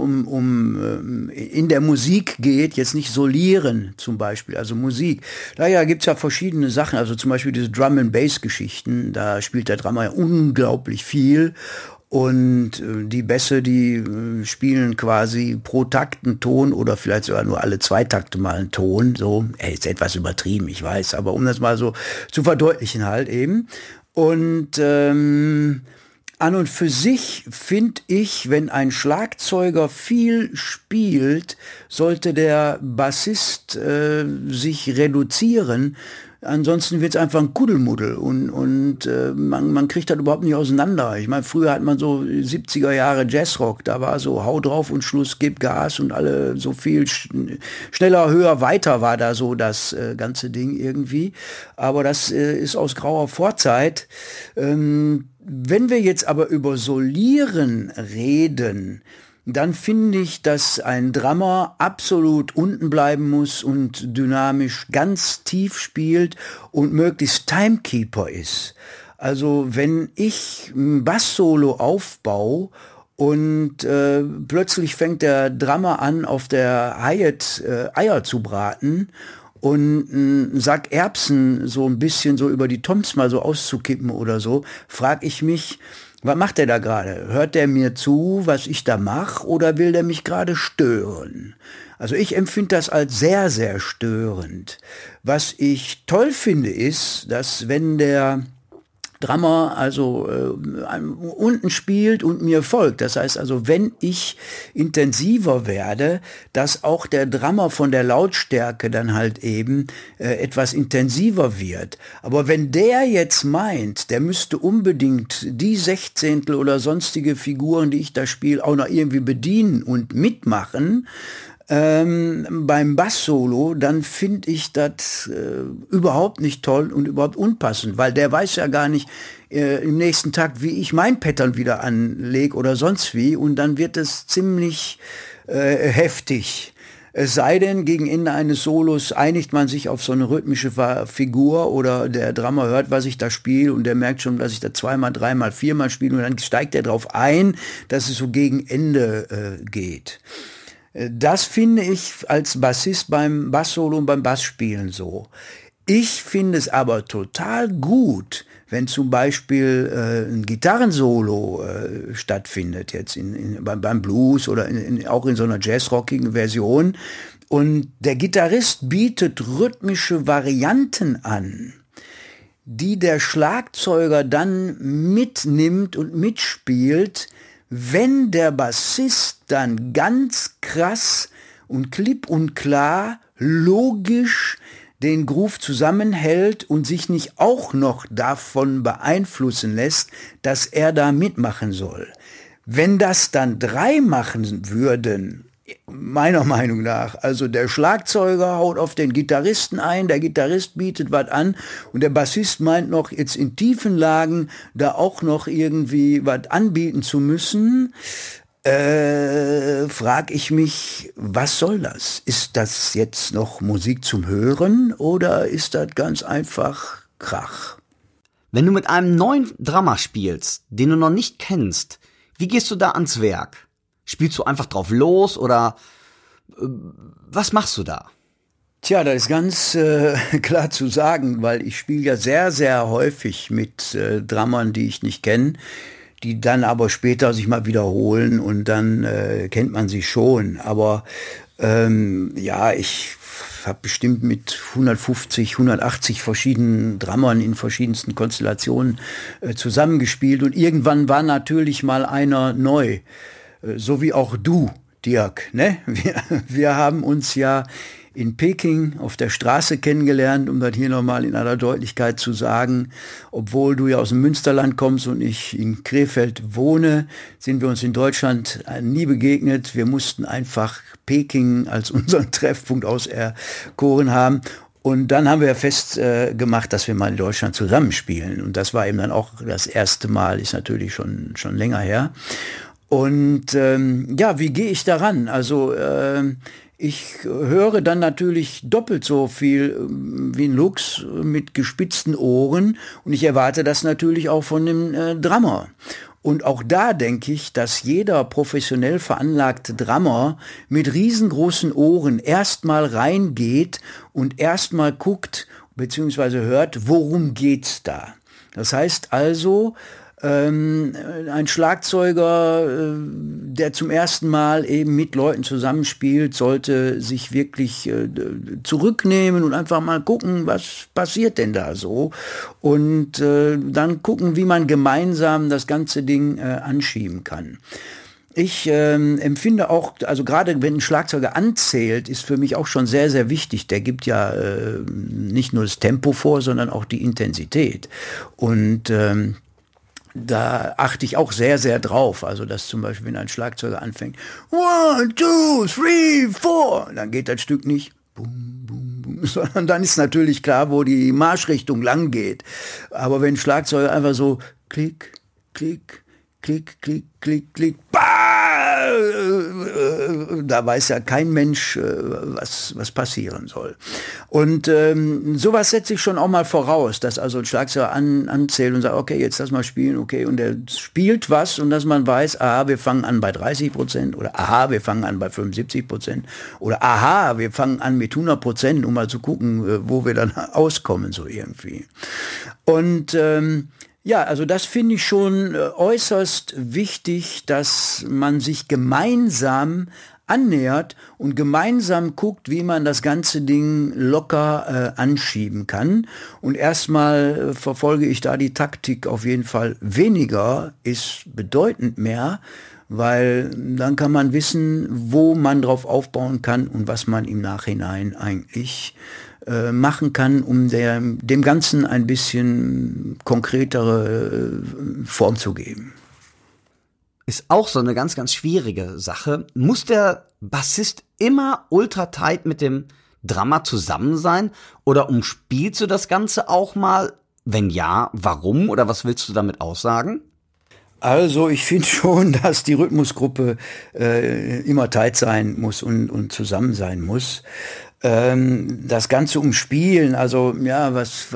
Speaker 3: um in der Musik geht, jetzt nicht Solieren zum Beispiel, also Musik, daher gibt's ja verschiedene Sachen, also zum Beispiel diese Drum-and-Bass-Geschichten, da spielt der Drummer ja unglaublich viel. Und die Bässe, die spielen quasi pro Takt einen Ton oder vielleicht sogar nur alle 2 Takte mal einen Ton. So, ist etwas übertrieben, ich weiß, aber um das mal so zu verdeutlichen halt eben. Und an und für sich finde ich, wenn ein Schlagzeuger viel spielt, sollte der Bassist sich reduzieren. Ansonsten wird es einfach ein Kuddelmuddel und man kriegt das überhaupt nicht auseinander. Ich meine, früher hat man so 70er Jahre Jazzrock, da war so hau drauf und Schluss, gib Gas und alle so viel schneller, höher, weiter war da so das ganze Ding irgendwie. Aber das ist aus grauer Vorzeit. Wenn wir jetzt aber über Solieren reden, dann finde ich, dass ein Drummer absolut unten bleiben muss und dynamisch ganz tief spielt und möglichst Timekeeper ist. Also wenn ich ein Bass-Solo aufbaue und plötzlich fängt der Drummer an, auf der Hi-Hat Eier zu braten und einen Sack Erbsen so ein bisschen so über die Toms mal so auszukippen oder so, frage ich mich, was macht der da gerade? Hört der mir zu, was ich da mache, oder will der mich gerade stören? Also ich empfinde das als sehr, sehr störend. Was ich toll finde, ist, dass wenn der Drummer also unten spielt und mir folgt. Das heißt also, wenn ich intensiver werde, dass auch der Drummer von der Lautstärke dann halt eben etwas intensiver wird. Aber wenn der jetzt meint, der müsste unbedingt die Sechzehntel oder sonstige Figuren, die ich da spiele, auch noch irgendwie bedienen und mitmachen, Beim Bass-Solo, dann finde ich das überhaupt nicht toll und überhaupt unpassend, weil der weiß ja gar nicht im nächsten Takt, wie ich mein Pattern wieder anlege oder sonst wie, und dann wird es ziemlich heftig. Es sei denn, gegen Ende eines Solos einigt man sich auf so eine rhythmische Figur oder der Drummer hört, was ich da spiele, und der merkt schon, dass ich da zweimal, dreimal, viermal spiele, und dann steigt er darauf ein, dass es so gegen Ende geht. Das finde ich als Bassist beim Bass-Solo und beim Bassspielen so. Ich finde es aber total gut, wenn zum Beispiel ein Gitarrensolo stattfindet, jetzt beim Blues oder auch in so einer jazzrockigen Version, und der Gitarrist bietet rhythmische Varianten an, die der Schlagzeuger dann mitnimmt und mitspielt, wenn der Bassist dann ganz krass und klipp und klar, logisch den Groove zusammenhält und sich nicht auch noch davon beeinflussen lässt, dass er da mitmachen soll. Wenn das dann 3 machen würden, meiner Meinung nach, also der Schlagzeuger haut auf den Gitarristen ein, der Gitarrist bietet was an und der Bassist meint noch, jetzt in tiefen Lagen da auch noch irgendwie was anbieten zu müssen, frag ich mich, was soll das? Ist das jetzt noch Musik zum Hören oder ist das ganz einfach Krach?
Speaker 1: Wenn du mit einem neuen Drummer spielst, den du noch nicht kennst, wie gehst du da ans Werk? Spielst du einfach drauf los oder was machst du da?
Speaker 3: Tja, das ist ganz klar zu sagen, weil ich spiele ja sehr, sehr häufig mit Drummern, die ich nicht kenne, die dann aber später sich mal wiederholen und dann kennt man sie schon. Aber ja, ich habe bestimmt mit 150, 180 verschiedenen Drummern in verschiedensten Konstellationen zusammengespielt und irgendwann war natürlich mal einer neu. So wie auch du, Dirk, ne? Wir haben uns ja in Peking auf der Straße kennengelernt, um das hier nochmal in aller Deutlichkeit zu sagen. Obwohl du ja aus dem Münsterland kommst und ich in Krefeld wohne, sind wir uns in Deutschland nie begegnet. Wir mussten einfach Peking als unseren Treffpunkt auserkoren haben. Und dann haben wir fest gemacht, dass wir mal in Deutschland zusammenspielen. Und das war eben dann auch das erste Mal, ist natürlich schon länger her. Und ja, wie gehe ich daran? Also ich höre dann natürlich doppelt so viel wie ein Luchs mit gespitzten Ohren und ich erwarte das natürlich auch von dem Drummer. Und auch da denke ich, dass jeder professionell veranlagte Drummer mit riesengroßen Ohren erstmal reingeht und erstmal guckt bzw. hört, worum geht's da. Das heißt also, ein Schlagzeuger, der zum ersten Mal eben mit Leuten zusammenspielt, sollte sich wirklich zurücknehmen und einfach mal gucken, was passiert denn da so und dann gucken, wie man gemeinsam das ganze Ding anschieben kann. Ich empfinde auch, also gerade wenn ein Schlagzeuger anzählt, ist für mich auch schon sehr, sehr wichtig. Der gibt ja nicht nur das Tempo vor, sondern auch die Intensität. Und da achte ich auch sehr, sehr drauf. Also, dass zum Beispiel, wenn ein Schlagzeuger anfängt, 1, 2, 3, 4, dann geht das Stück nicht bum, bum, bum, sondern dann ist natürlich klar, wo die Marschrichtung lang geht. Aber wenn ein Schlagzeuger einfach so klick, klick, klick, klick, klick, klick, da weiß ja kein Mensch, was passieren soll. Und sowas setze ich schon auch mal voraus, dass also ein Schlagzeuger anzählt und sagt, okay, jetzt lass mal spielen, okay, und der spielt was und dass man weiß, aha, wir fangen an bei 30% oder aha, wir fangen an bei 75% oder aha, wir fangen an mit 100%, um mal zu gucken, wo wir dann auskommen, so irgendwie. Und ja, also das finde ich schon äußerst wichtig, dass man sich gemeinsam annähert und gemeinsam guckt, wie man das ganze Ding locker anschieben kann. Und erstmal verfolge ich da die Taktik auf jeden Fall. Weniger ist bedeutend mehr, weil dann kann man wissen, wo man drauf aufbauen kann und was man im Nachhinein eigentlich machen kann, um dem Ganzen ein bisschen konkretere Form zu geben.
Speaker 1: ist auch so eine ganz, ganz schwierige Sache. Muss der Bassist immer ultra tight mit dem Drummer zusammen sein? Oder umspielst du das Ganze auch mal? Wenn ja, warum? Oder was willst du damit aussagen?
Speaker 3: Also ich finde schon, dass die Rhythmusgruppe immer tight sein muss und zusammen sein muss. Das Ganze umspielen, also ja,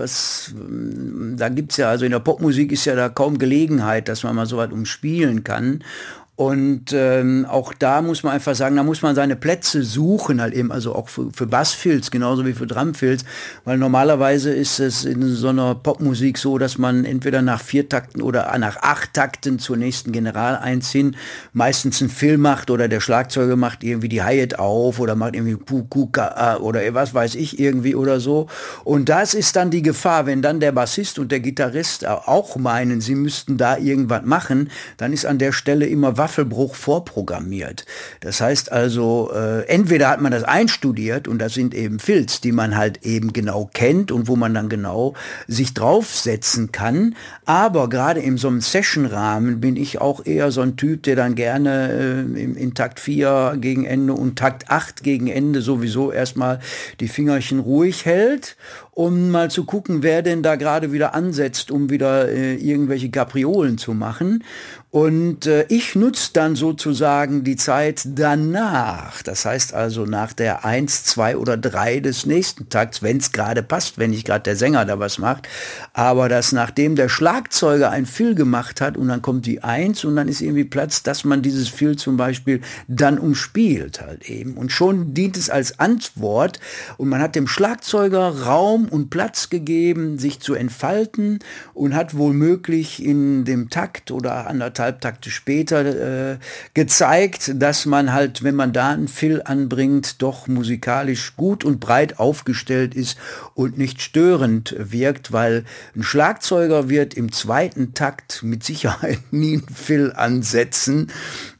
Speaker 3: da gibt's ja, also in der Popmusik ist ja da kaum Gelegenheit, dass man mal so was umspielen kann. Und auch da muss man einfach sagen, da muss man seine Plätze suchen, halt eben, also auch für Bassfilz, genauso wie für Drumfilz, weil normalerweise ist es in so einer Popmusik so, dass man entweder nach 4 Takten oder nach 8 Takten zur nächsten Generaleins hin meistens einen Fill macht oder der Schlagzeuger macht irgendwie die Hi-Hat auf oder macht irgendwie Pukuka oder was weiß ich irgendwie oder so. Und das ist dann die Gefahr, wenn dann der Bassist und der Gitarrist auch meinen, sie müssten da irgendwas machen, dann ist an der Stelle immer Waffelbruch vorprogrammiert. Das heißt also, entweder hat man das einstudiert und das sind eben Filz, die man halt eben genau kennt und wo man dann genau sich draufsetzen kann. Aber gerade in so einem Session-Rahmen bin ich auch eher so ein Typ, der dann gerne in Takt 4 gegen Ende und Takt 8 gegen Ende sowieso erstmal die Fingerchen ruhig hält, um mal zu gucken, wer denn da gerade wieder ansetzt, um wieder irgendwelche Kapriolen zu machen. Und ich nutze dann sozusagen die Zeit danach. Das heißt also nach der 1, 2 oder 3 des nächsten Takts, wenn es gerade passt, wenn nicht gerade der Sänger da was macht. Aber dass nachdem der Schlagzeuger ein Fill gemacht hat und dann kommt die 1 und dann ist irgendwie Platz, dass man dieses Fill zum Beispiel dann umspielt halt eben. Und schon dient es als Antwort und man hat dem Schlagzeuger Raum und Platz gegeben, sich zu entfalten und hat womöglich in dem Takt oder anderthalb Takte später gezeigt, dass man halt, wenn man da einen Fill anbringt, doch musikalisch gut und breit aufgestellt ist und nicht störend wirkt, weil ein Schlagzeuger wird im zweiten Takt mit Sicherheit nie einen Fill ansetzen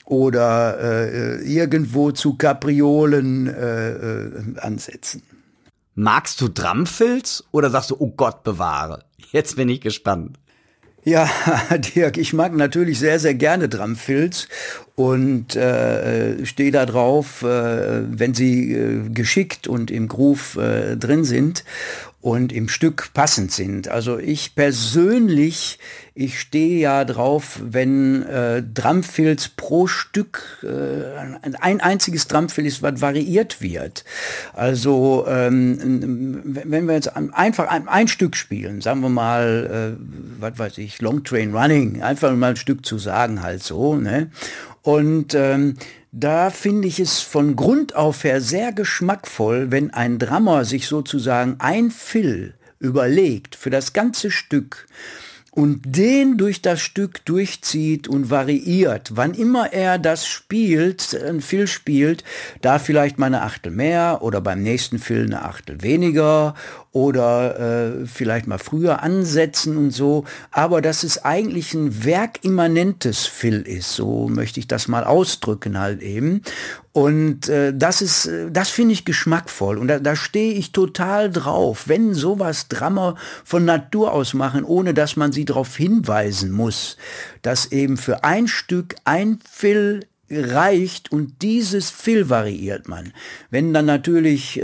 Speaker 3: oder irgendwo zu Kapriolen ansetzen.
Speaker 1: Magst du Drumfilz oder sagst du, oh Gott, bewahre? Jetzt bin ich gespannt.
Speaker 3: Ja, Dirk, ich mag natürlich sehr, sehr gerne Drumfilz und stehe da drauf, wenn sie geschickt und im Groove drin sind und im Stück passend sind. Also ich persönlich, ich stehe ja drauf, wenn Drumfilz pro Stück ein einziges Drumfill ist, was variiert wird. Also wenn wir jetzt einfach ein Stück spielen, sagen wir mal, was weiß ich, Long Train Running, einfach mal ein Stück zu sagen halt so, ne? Und da finde ich es von Grund auf her sehr geschmackvoll, wenn ein Drummer sich sozusagen ein Fill überlegt für das ganze Stück und den durch das Stück durchzieht und variiert. Wann immer er das spielt, ein Fill spielt, da vielleicht mal eine Achtel mehr oder beim nächsten Fill eine Achtel weniger oder vielleicht mal früher ansetzen und so. Aber dass es eigentlich ein werkimmanentes Fill ist, so möchte ich das mal ausdrücken halt eben. Und das finde ich geschmackvoll und da stehe ich total drauf, wenn sowas Drummer von Natur aus machen, ohne dass man sie darauf hinweisen muss, dass eben für ein Stück ein Fill reicht und dieses Fill variiert man. Wenn dann natürlich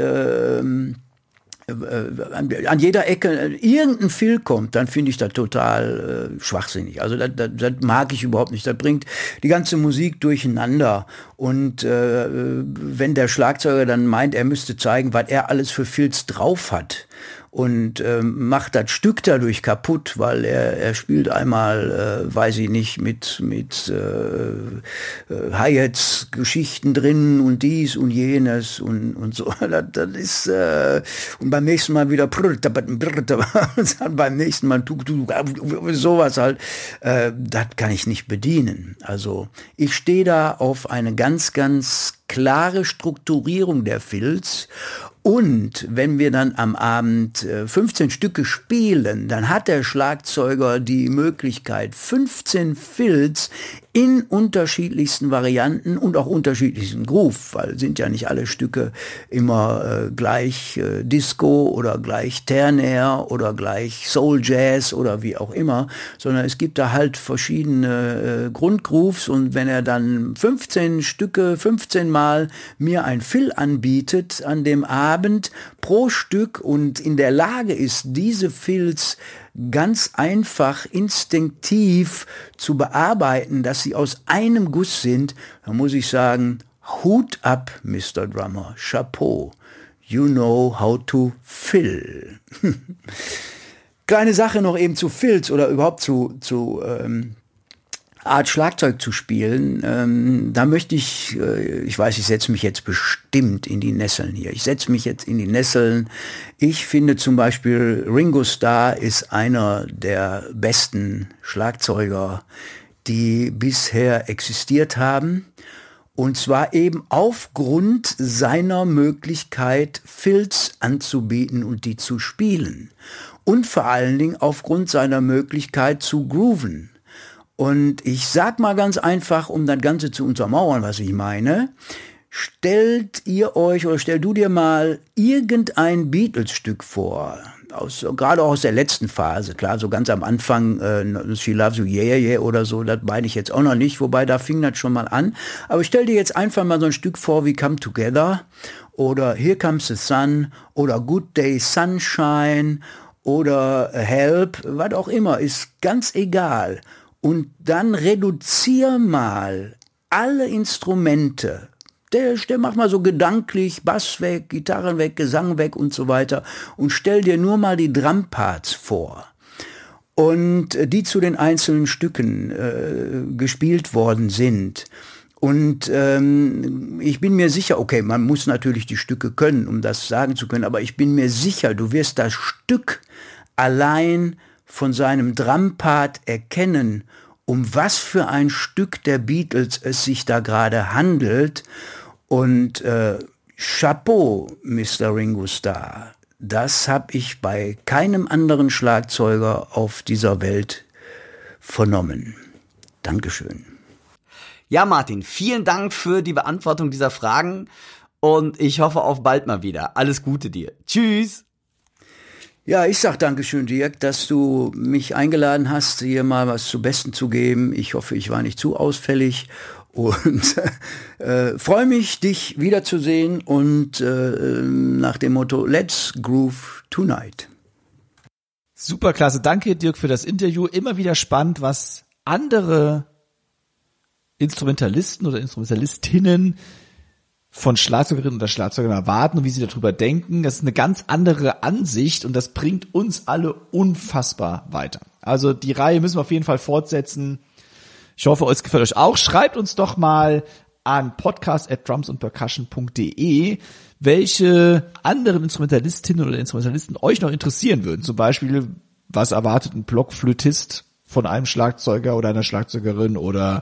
Speaker 3: an jeder Ecke irgendein Fill kommt, dann finde ich das total schwachsinnig. Also das mag ich überhaupt nicht. Das bringt die ganze Musik durcheinander. Und wenn der Schlagzeuger dann meint, er müsste zeigen, was er alles für Filz drauf hat und macht das Stück dadurch kaputt, weil er spielt einmal, weiß ich nicht, mit Hi-Hats Geschichten drin und dies und jenes und so. Das ist und beim nächsten Mal wieder beim nächsten Mal sowas halt. Das kann ich nicht bedienen. Also ich stehe da auf eine ganz, ganz klare Strukturierung der Filz. Und wenn wir dann am Abend 15 Stücke spielen, dann hat der Schlagzeuger die Möglichkeit, 15 Filz in unterschiedlichsten Varianten und auch unterschiedlichsten Groove, weil sind ja nicht alle Stücke immer gleich Disco oder gleich Ternair oder gleich Soul Jazz oder wie auch immer, sondern es gibt da halt verschiedene Grundgrooves, und wenn er dann 15 Stücke, 15 Mal mir ein Fill anbietet an dem Abend pro Stück und in der Lage ist, diese Fills ganz einfach, instinktiv zu bearbeiten, dass sie aus einem Guss sind, dann muss ich sagen, Hut ab, Mr. Drummer, Chapeau, you know how to fill. Kleine Sache noch eben zu Fills oder überhaupt zu Art Schlagzeug zu spielen, da möchte ich weiß, ich setze mich jetzt bestimmt in die Nesseln hier. Ich setze mich jetzt in die Nesseln. Ich finde zum Beispiel Ringo Starr ist einer der besten Schlagzeuger, die bisher existiert haben. Und zwar eben aufgrund seiner Möglichkeit, Fills anzubieten und die zu spielen. Und vor allen Dingen aufgrund seiner Möglichkeit zu grooven. Und ich sag mal ganz einfach, um das Ganze zu untermauern, was ich meine, stellt ihr euch oder stell du dir mal irgendein Beatles-Stück vor, gerade auch aus der letzten Phase, klar, so ganz am Anfang, She Loves You, Yeah, Yeah oder so, das meine ich jetzt auch noch nicht, wobei da fing das schon mal an, aber stell dir jetzt einfach mal so ein Stück vor wie Come Together oder Here Comes the Sun oder Good Day Sunshine oder Help, was auch immer, ist ganz egal. Und dann reduzier mal alle Instrumente. Der mach mal so gedanklich Bass weg, Gitarren weg, Gesang weg und so weiter. Und stell dir nur mal die Drumparts vor. Und die zu den einzelnen Stücken gespielt worden sind. Und ich bin mir sicher, okay, man muss natürlich die Stücke können, um das sagen zu können. Aber ich bin mir sicher, du wirst das Stück allein von seinem Drumpart erkennen, um was für ein Stück der Beatles es sich da gerade handelt. Und Chapeau, Mr. Ringo Starr, das habe ich bei keinem anderen Schlagzeuger auf dieser Welt vernommen. Dankeschön.
Speaker 1: Ja, Martin, vielen Dank für die Beantwortung dieser Fragen und ich hoffe auf bald mal wieder. Alles Gute dir. Tschüss.
Speaker 3: Ja, ich sag Dankeschön, Dirk, dass du mich eingeladen hast, hier mal was zu Besten zu geben. Ich hoffe, ich war nicht zu ausfällig und freue mich, dich wiederzusehen und nach dem Motto Let's Groove Tonight.
Speaker 2: Superklasse, danke Dirk für das Interview. Immer wieder spannend, was andere Instrumentalisten oder Instrumentalistinnen von Schlagzeugerinnen oder Schlagzeugern erwarten und wie sie darüber denken. Das ist eine ganz andere Ansicht und das bringt uns alle unfassbar weiter. Also die Reihe müssen wir auf jeden Fall fortsetzen. Ich hoffe, es gefällt euch auch. Schreibt uns doch mal an podcast@drumsandpercussion.de, welche anderen Instrumentalistinnen oder Instrumentalisten euch noch interessieren würden. Zum Beispiel, was erwartet ein Blockflötist von einem Schlagzeuger oder einer Schlagzeugerin oder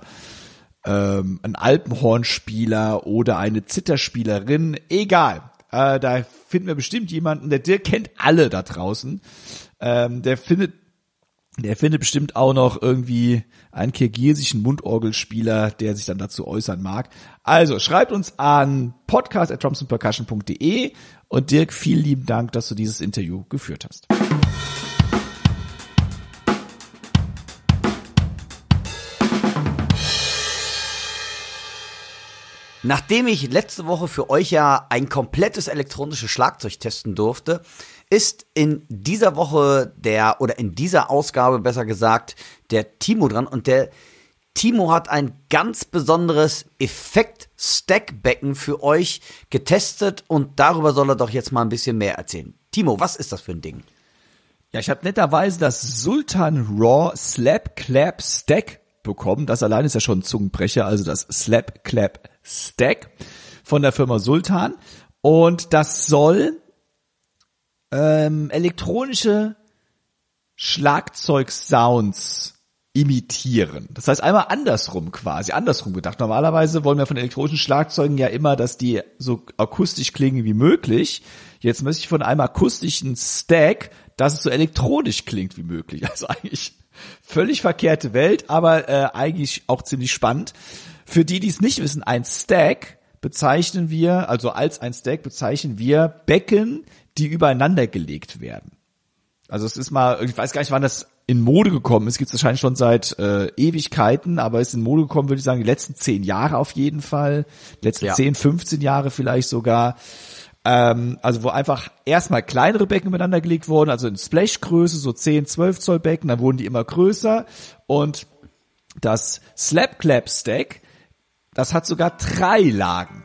Speaker 2: ein Alpenhornspieler oder eine Zitherspielerin, egal. Da finden wir bestimmt jemanden, der Dirk kennt alle da draußen. Der findet bestimmt auch noch irgendwie einen kirgisischen Mundorgelspieler, der sich dann dazu äußern mag. Also schreibt uns an podcast@drumsandpercussion.de und Dirk, vielen lieben Dank, dass du dieses Interview geführt hast.
Speaker 1: Nachdem ich letzte Woche für euch ja ein komplettes elektronisches Schlagzeug testen durfte, ist in dieser Woche in dieser Ausgabe besser gesagt, der Timo dran. Und der Timo hat ein ganz besonderes Effekt-Stackbecken für euch getestet und darüber soll er doch jetzt mal ein bisschen mehr erzählen. Timo, was ist das für ein Ding?
Speaker 2: Ja, ich habe netterweise das Sultan Raw Slap Clap Stack bekommen. Das allein ist ja schon ein Zungenbrecher, also das Slap Clap Stack von der Firma Sultan. Und das soll elektronische Schlagzeug-Sounds imitieren. Das heißt einmal andersrum gedacht. Normalerweise wollen wir von elektronischen Schlagzeugen ja immer, dass die so akustisch klingen wie möglich. Jetzt möchte ich von einem akustischen Stack, dass es so elektronisch klingt wie möglich. Also eigentlich völlig verkehrte Welt, aber eigentlich auch ziemlich spannend. Für die, die es nicht wissen, als ein Stack bezeichnen wir Becken, die übereinander gelegt werden. Also es ist mal, ich weiß gar nicht, wann das in Mode gekommen ist, gibt es wahrscheinlich schon seit Ewigkeiten, aber ist in Mode gekommen, würde ich sagen, die letzten 10 Jahre auf jeden Fall, die letzten 10, 15 Jahre vielleicht sogar. Also wo einfach erstmal kleinere Becken übereinander gelegt wurden, also in Splashgröße, so 10, 12 Zoll Becken, dann wurden die immer größer und das Slap-Clap-Stack, das hat sogar 3 Lagen.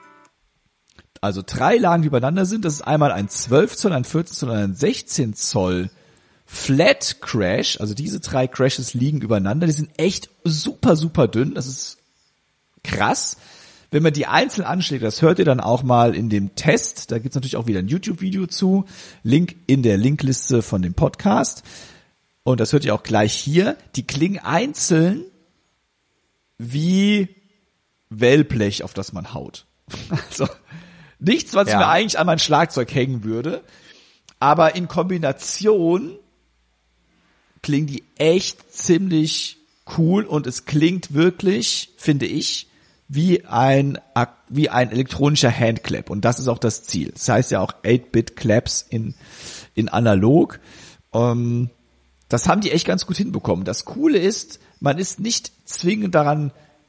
Speaker 2: Also 3 Lagen, die übereinander sind. Das ist einmal ein 12 Zoll, ein 14 Zoll und ein 16 Zoll Flat Crash. Also diese 3 Crashes liegen übereinander. Die sind echt super, super dünn. Das ist krass. Wenn man die einzeln anschlägt, das hört ihr dann auch mal in dem Test. Da gibt's natürlich auch wieder ein YouTube-Video zu. Link in der Linkliste von dem Podcast. Und das hört ihr auch gleich hier. Die klingen einzeln wie Wellblech, auf das man haut. Also nichts, was ich mir eigentlich an mein Schlagzeug hängen würde. Aber in Kombination klingen die echt ziemlich cool und es klingt wirklich, finde ich, wie ein elektronischer Handclap. Und das ist auch das Ziel. Das heißt ja auch 8-Bit-Claps in analog. Das haben die echt ganz gut hinbekommen. Das Coole ist, man ist nicht zwingend daran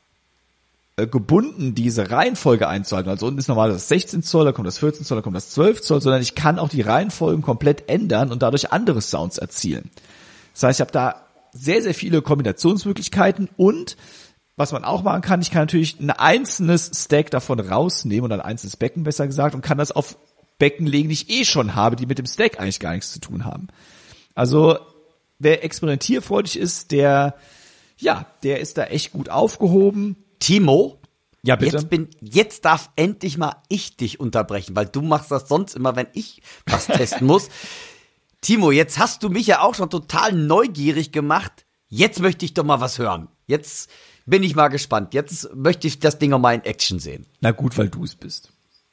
Speaker 2: gebunden, diese Reihenfolge einzuhalten. Also unten ist normal das 16 Zoll, da kommt das 14 Zoll, da kommt das 12 Zoll, sondern ich kann auch die Reihenfolgen komplett ändern und dadurch andere Sounds erzielen. Das heißt, ich habe da sehr, sehr viele Kombinationsmöglichkeiten und was man auch machen kann, ich kann natürlich ein einzelnes Stack davon rausnehmen oder ein einzelnes Becken besser gesagt und kann das auf Becken legen, die ich eh schon habe, die mit dem Stack eigentlich gar nichts zu tun haben. Also wer experimentierfreudig ist, der ist da echt gut aufgehoben.
Speaker 1: Timo?
Speaker 2: Ja, bitte.
Speaker 1: Jetzt darf endlich mal ich dich unterbrechen, weil du machst das sonst immer, wenn ich was testen muss. Timo, jetzt hast du mich ja auch schon total neugierig gemacht. Jetzt möchte ich doch mal was hören. Jetzt bin ich mal gespannt. Jetzt möchte ich das Ding auch mal in Action sehen.
Speaker 2: Na gut, weil du es bist.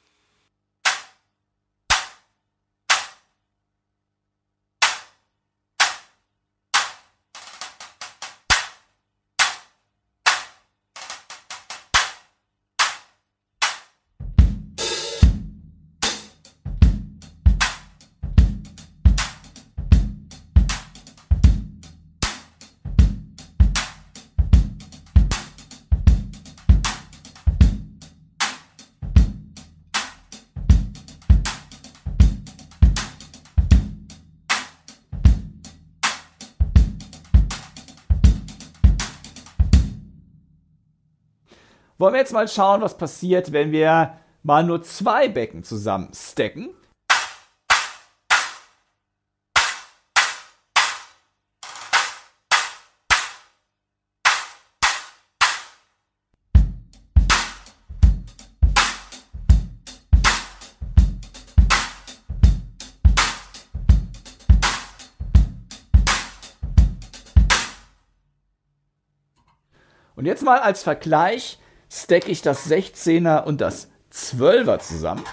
Speaker 2: Wollen wir jetzt mal schauen, was passiert, wenn wir mal nur 2 Becken zusammen stacken. Und jetzt mal als Vergleich stacke ich das 16er und das 12er zusammen.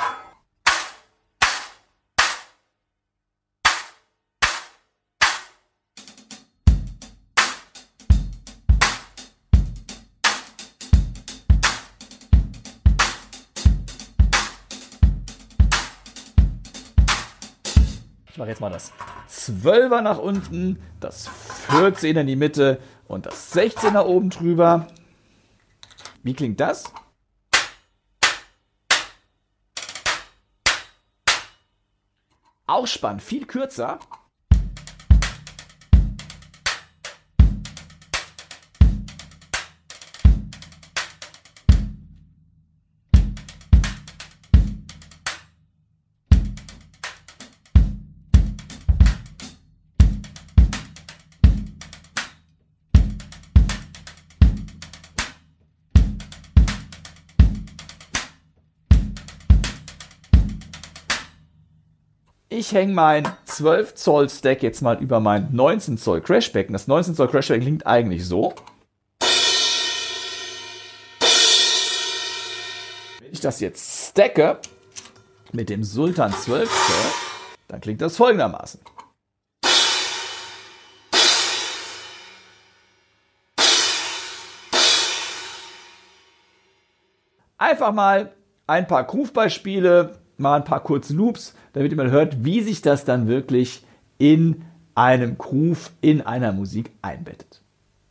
Speaker 2: Ich mache jetzt mal das 12er nach unten, das 14er in die Mitte und das 16er oben drüber. Wie klingt das? Auch spannend, viel kürzer. Ich hänge mein 12 Zoll Stack jetzt mal über mein 19 Zoll Crashbecken. Das 19 Zoll Crashbecken klingt eigentlich so. Wenn ich das jetzt stacke mit dem Sultan 12 Zoll, dann klingt das folgendermaßen. Einfach mal ein paar Groove-Beispiele, mal ein paar kurze Loops, damit ihr mal hört, wie sich das dann wirklich in einem Groove, in einer Musik einbettet.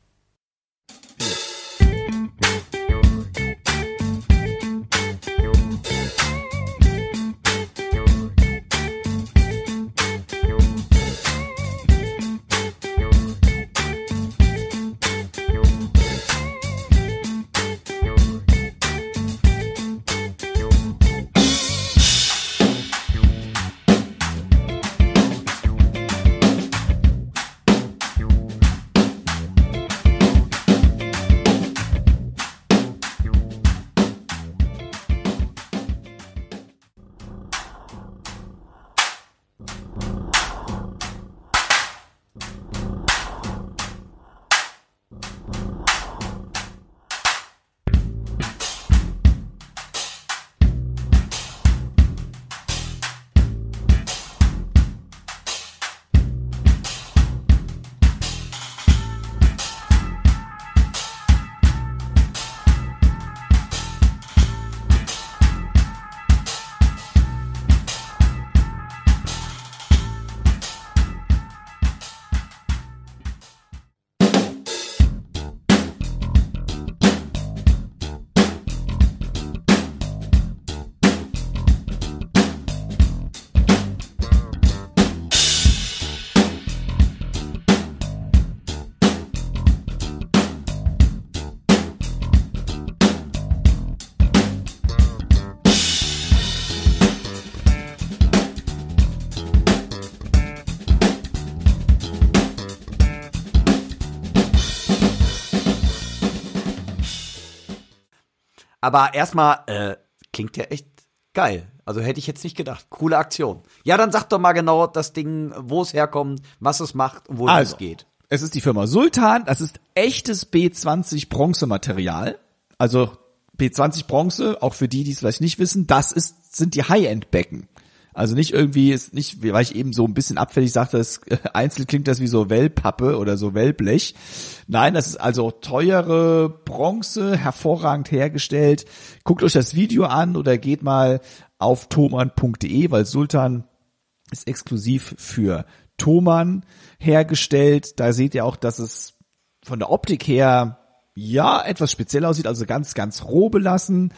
Speaker 1: Aber erstmal, klingt ja echt geil. Also hätte ich jetzt nicht gedacht. Coole Aktion. Ja, dann sag doch mal genau das Ding, wo es herkommt, was es macht und wo es geht.
Speaker 2: Es ist die Firma Sultan. Das ist echtes B20 Bronzematerial. Also B20 Bronze, auch für die, die es vielleicht nicht wissen, sind die High-End-Becken. Also nicht irgendwie, ist nicht, weil ich eben so ein bisschen abfällig sagte, einzeln klingt das wie so Wellpappe oder so Wellblech. Nein, das ist also teure Bronze, hervorragend hergestellt. Guckt euch das Video an oder geht mal auf thomann.de, weil Sultan ist exklusiv für Thomann hergestellt. Da seht ihr auch, dass es von der Optik her ja etwas speziell aussieht, also ganz, ganz roh belassen.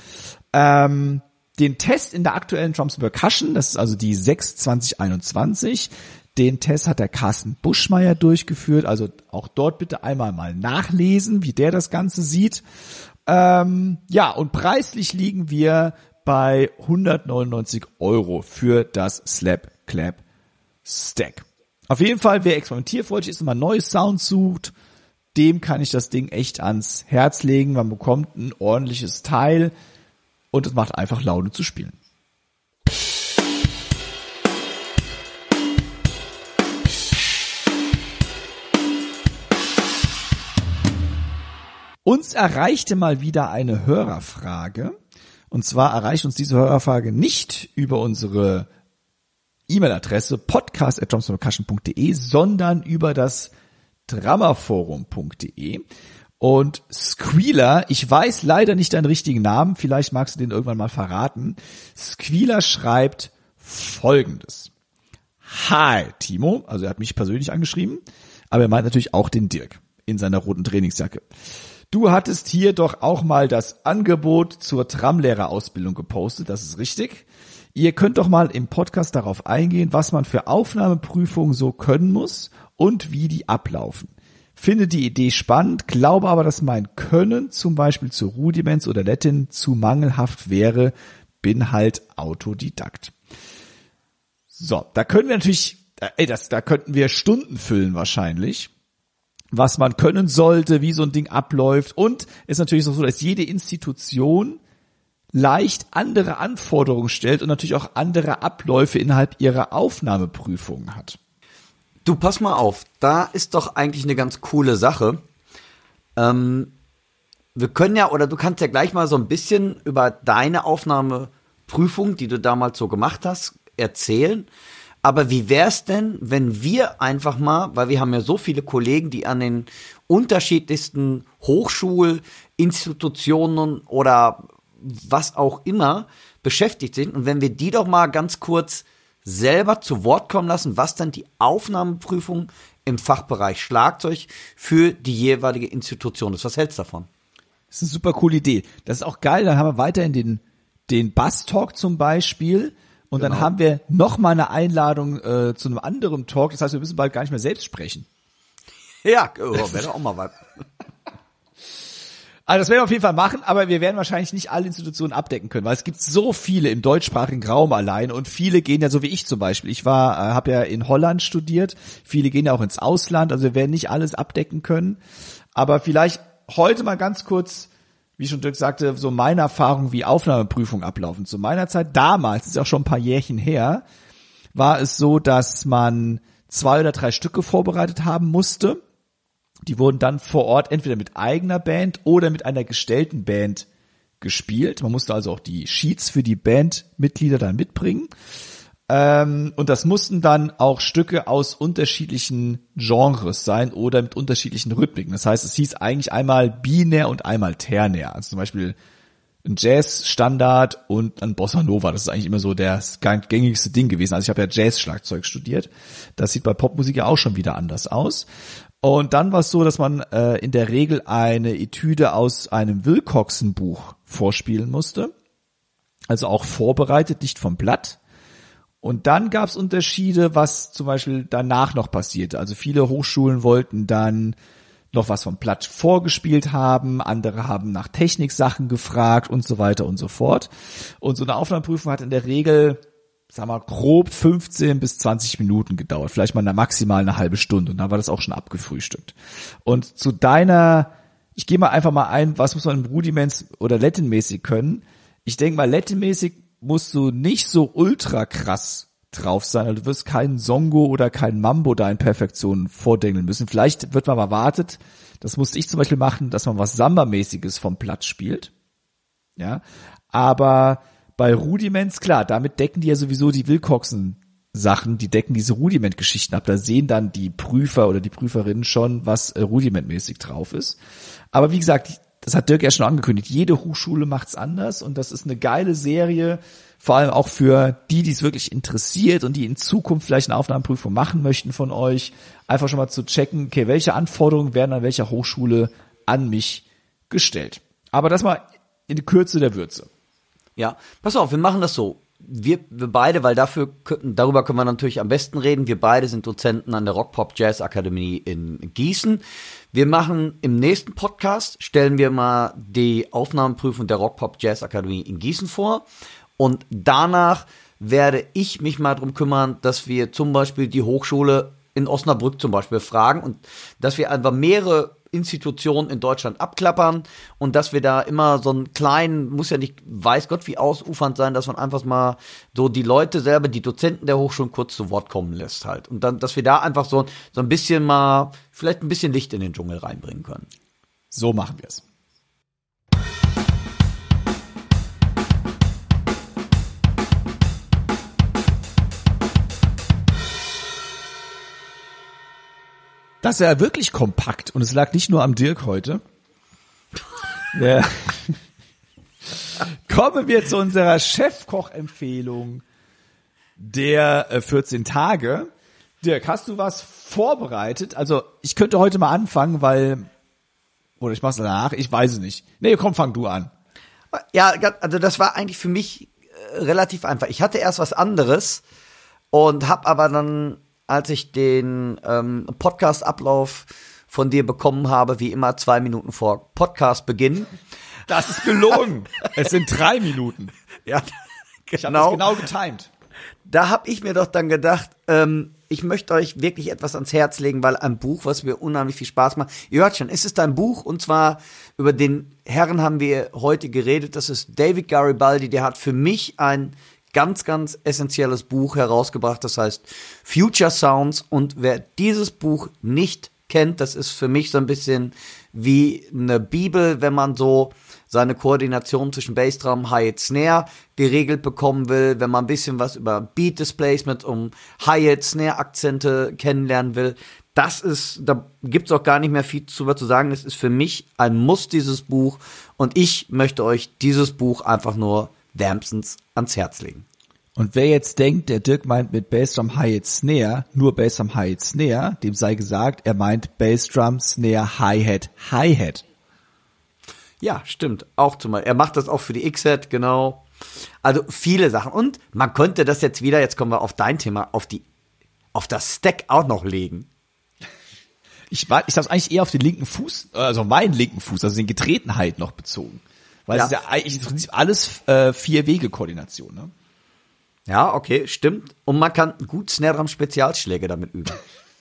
Speaker 2: Den Test in der aktuellen Drums & Percussion, das ist also die 6/2021, den Test hat der Carsten Buschmeier durchgeführt, also auch dort bitte einmal mal nachlesen, wie der das Ganze sieht. Ja, und preislich liegen wir bei 199 € für das Slap Clap Stack. Auf jeden Fall, wer experimentierfreudig ist und mal neues Sound sucht, dem kann ich das Ding echt ans Herz legen. Man bekommt ein ordentliches Teil. Und es macht einfach Laune zu spielen. Uns erreichte mal wieder eine Hörerfrage. Und zwar erreicht uns diese Hörerfrage nicht über unsere E-Mail-Adresse podcast@drumsandpercussion.de, sondern über das drummerforum.de. Und Squealer, ich weiß leider nicht deinen richtigen Namen, vielleicht magst du den irgendwann mal verraten. Squealer schreibt Folgendes. Hi, Timo, also er hat mich persönlich angeschrieben, aber er meint natürlich auch den Dirk in seiner roten Trainingsjacke. Du hattest hier doch auch mal das Angebot zur Tramlehrerausbildung gepostet, das ist richtig. Ihr könnt doch mal im Podcast darauf eingehen, was man für Aufnahmeprüfungen so können muss und wie die ablaufen. Finde die Idee spannend, glaube aber, dass mein Können zum Beispiel zu Rudiments oder Latin zu mangelhaft wäre, bin halt Autodidakt. So, da können wir natürlich, da könnten wir Stunden füllen wahrscheinlich, was man können sollte, wie so ein Ding abläuft, und ist natürlich so, dass jede Institution leicht andere Anforderungen stellt und natürlich auch andere Abläufe innerhalb ihrer Aufnahmeprüfungen hat.
Speaker 1: Du, pass mal auf, da ist doch eigentlich eine ganz coole Sache. Wir können ja, oder du kannst ja gleich mal so ein bisschen über deine Aufnahmeprüfung, die du damals so gemacht hast, erzählen. Aber wie wär's denn, wenn wir einfach mal, weil wir haben ja so viele Kollegen, die an den unterschiedlichsten Hochschulinstitutionen oder was auch immer beschäftigt sind, und wenn wir die doch mal ganz kurz selber zu Wort kommen lassen, was dann die Aufnahmeprüfung im Fachbereich Schlagzeug für die jeweilige Institution ist. Was hältst du davon?
Speaker 2: Das ist eine super coole Idee. Das ist auch geil, dann haben wir weiterhin den Bass-Talk zum Beispiel. Und dann haben wir noch mal eine Einladung zu einem anderen Talk. Das heißt, wir müssen bald gar nicht mehr selbst sprechen.
Speaker 1: Ja, wäre doch auch mal was.
Speaker 2: Also das werden wir auf jeden Fall machen, aber wir werden wahrscheinlich nicht alle Institutionen abdecken können, weil es gibt so viele im deutschsprachigen Raum allein und viele gehen ja so wie ich zum Beispiel. Ich habe ja in Holland studiert, viele gehen ja auch ins Ausland, also wir werden nicht alles abdecken können. Aber vielleicht heute mal ganz kurz, wie schon Dirk sagte, so meine Erfahrung, wie Aufnahmeprüfungen ablaufen. Zu meiner Zeit damals, ist auch schon ein paar Jährchen her, war es so, dass man 2 oder 3 Stücke vorbereitet haben musste. Die wurden dann vor Ort entweder mit eigener Band oder mit einer gestellten Band gespielt. Man musste also auch die Sheets für die Bandmitglieder dann mitbringen. Und das mussten dann auch Stücke aus unterschiedlichen Genres sein oder mit unterschiedlichen Rhythmiken. Das heißt, es hieß eigentlich einmal binär und einmal ternär. Also zum Beispiel ein Jazz-Standard und ein Bossa Nova. Das ist eigentlich immer so das gängigste Ding gewesen. Also ich habe ja Jazz-Schlagzeug studiert. Das sieht bei Popmusik ja auch schon wieder anders aus. Und dann war es so, dass man in der Regel eine Etüde aus einem Wilcoxon-Buch vorspielen musste. Also auch vorbereitet, nicht vom Blatt. Und dann gab es Unterschiede, was zum Beispiel danach noch passierte. Also viele Hochschulen wollten dann noch was vom Blatt vorgespielt haben, andere haben nach Techniksachen gefragt und so weiter und so fort. Und so eine Aufnahmeprüfung hat in der Regel, sagen wir grob 15 bis 20 Minuten gedauert, vielleicht mal maximal eine halbe Stunde. Und dann war das auch schon abgefrühstückt. Und zu ich gehe mal einfach mal ein, was muss man im Rudiments- oder Latin-mäßig können. Ich denke mal, Latin-mäßig musst du nicht so ultra krass drauf sein, also du wirst keinen Songo oder keinen Mambo da in Perfektion vordengeln müssen. Vielleicht wird man mal erwartet, das musste ich zum Beispiel machen, dass man was Samba-mäßiges vom Platz spielt. Ja, aber bei Rudiments, klar, damit decken die ja sowieso die Wilcoxon-Sachen, die decken diese Rudiment-Geschichten ab. Da sehen dann die Prüfer oder die Prüferinnen schon, was rudimentmäßig drauf ist. Aber wie gesagt, das hat Dirk ja schon angekündigt, jede Hochschule macht's anders und das ist eine geile Serie, vor allem auch für die es wirklich interessiert und die in Zukunft vielleicht eine Aufnahmeprüfung machen möchten von euch, einfach schon mal zu checken, okay, welche Anforderungen werden an welcher Hochschule an mich gestellt. Aber das mal in die Kürze der Würze.
Speaker 1: Ja, pass auf, wir machen das so. Wir beide, weil darüber können wir natürlich am besten reden. Wir beide sind Dozenten an der Rock Pop Jazz Akademie in Gießen. Wir machen im nächsten Podcast, stellen wir mal die Aufnahmeprüfung der Rock Pop Jazz Akademie in Gießen vor. Und danach werde ich mich mal drum kümmern, dass wir zum Beispiel die Hochschule in Osnabrück zum Beispiel fragen und dass wir einfach mehrere Institutionen in Deutschland abklappern und dass wir da immer so einen kleinen, muss ja nicht, weiß Gott wie ausufernd sein, dass man einfach mal so die Leute selber, die Dozenten der Hochschulen kurz zu Wort kommen lässt halt. Und dann, dass wir da einfach so ein bisschen mal, vielleicht ein bisschen Licht in den Dschungel reinbringen können.
Speaker 2: So machen wir es. Das ist ja wirklich kompakt und es lag nicht nur am Dirk heute. Ja. Kommen wir zu unserer Chefkoch-Empfehlung der 14 Tage. Dirk, hast du was vorbereitet? Also ich könnte heute mal anfangen, oder ich mach's danach, ich weiß es nicht. Nee, komm, fang du an.
Speaker 1: Ja, also das war eigentlich für mich relativ einfach. Ich hatte erst was anderes und habe aber dann, als ich den Podcast-Ablauf von dir bekommen habe, wie immer 2 Minuten vor Podcast-Beginn.
Speaker 2: Das ist gelogen. Es sind 3 Minuten.
Speaker 1: Ja,
Speaker 2: genau. Ich habe das genau getimed.
Speaker 1: Da habe ich mir doch dann gedacht, ich möchte euch wirklich etwas ans Herz legen, weil ein Buch, was mir unheimlich viel Spaß macht. Ihr hört schon, es ist ein Buch und zwar über den Herren haben wir heute geredet. Das ist David Garibaldi, der hat für mich ein ganz, ganz essentielles Buch herausgebracht. Das heißt Future Sounds und wer dieses Buch nicht kennt, das ist für mich so ein bisschen wie eine Bibel, wenn man so seine Koordination zwischen Bassdrum, Hi-Hat, Snare geregelt bekommen will, wenn man ein bisschen was über Beat Displacement und Hi-Hat, Snare Akzente kennenlernen will. Da gibt's auch gar nicht mehr viel zu sagen. Es ist für mich ein Muss, dieses Buch. Und ich möchte euch dieses Buch einfach nur wärmstens ans Herz legen.
Speaker 2: Und wer jetzt denkt, der Dirk meint mit Bassdrum, Hi-Hat, Snare, nur Bassdrum, Hi-Hat, Snare, dem sei gesagt, er meint Bassdrum, Snare, Hi-Hat, Hi-Hat.
Speaker 1: Ja, stimmt. Auch zumal. Er macht das auch für die X-Hat, genau. Also viele Sachen. Und man könnte das jetzt kommen wir auf dein Thema, auf das Stack auch noch legen.
Speaker 2: Ich hab's eigentlich eher auf den linken Fuß, also meinen linken Fuß, also den Getretenheit noch bezogen. Weil es ist ja eigentlich im Prinzip alles 4-Wege-Koordination, ne?
Speaker 1: Ja, okay, stimmt. Und man kann gut Snare-Drum-Spezialschläge damit üben.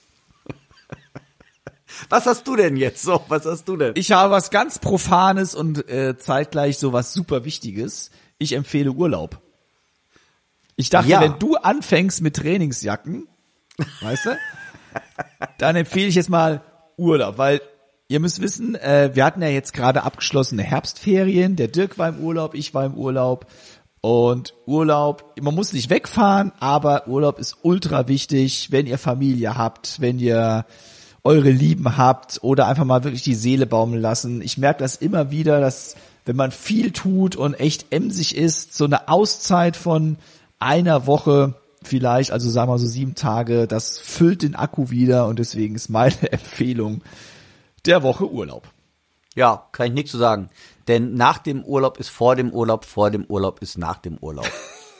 Speaker 1: Was hast du denn jetzt so? Was hast du denn?
Speaker 2: Ich habe was ganz Profanes und zeitgleich so was super Wichtiges. Ich empfehle Urlaub. Ich dachte, wenn du anfängst mit Trainingsjacken, weißt du, dann empfehle ich jetzt mal Urlaub, weil ihr müsst wissen, wir hatten ja jetzt gerade abgeschlossene Herbstferien. Der Dirk war im Urlaub, ich war im Urlaub. Und Urlaub, man muss nicht wegfahren, aber Urlaub ist ultra wichtig, wenn ihr Familie habt, wenn ihr eure Lieben habt oder einfach mal wirklich die Seele baumeln lassen. Ich merke das immer wieder, dass wenn man viel tut und echt emsig ist, so eine Auszeit von einer Woche vielleicht, also sagen wir so 7 Tage, das füllt den Akku wieder und deswegen ist meine Empfehlung der Woche Urlaub.
Speaker 1: Ja, kann ich nichts zu sagen. Denn nach dem Urlaub ist vor dem Urlaub ist nach dem Urlaub.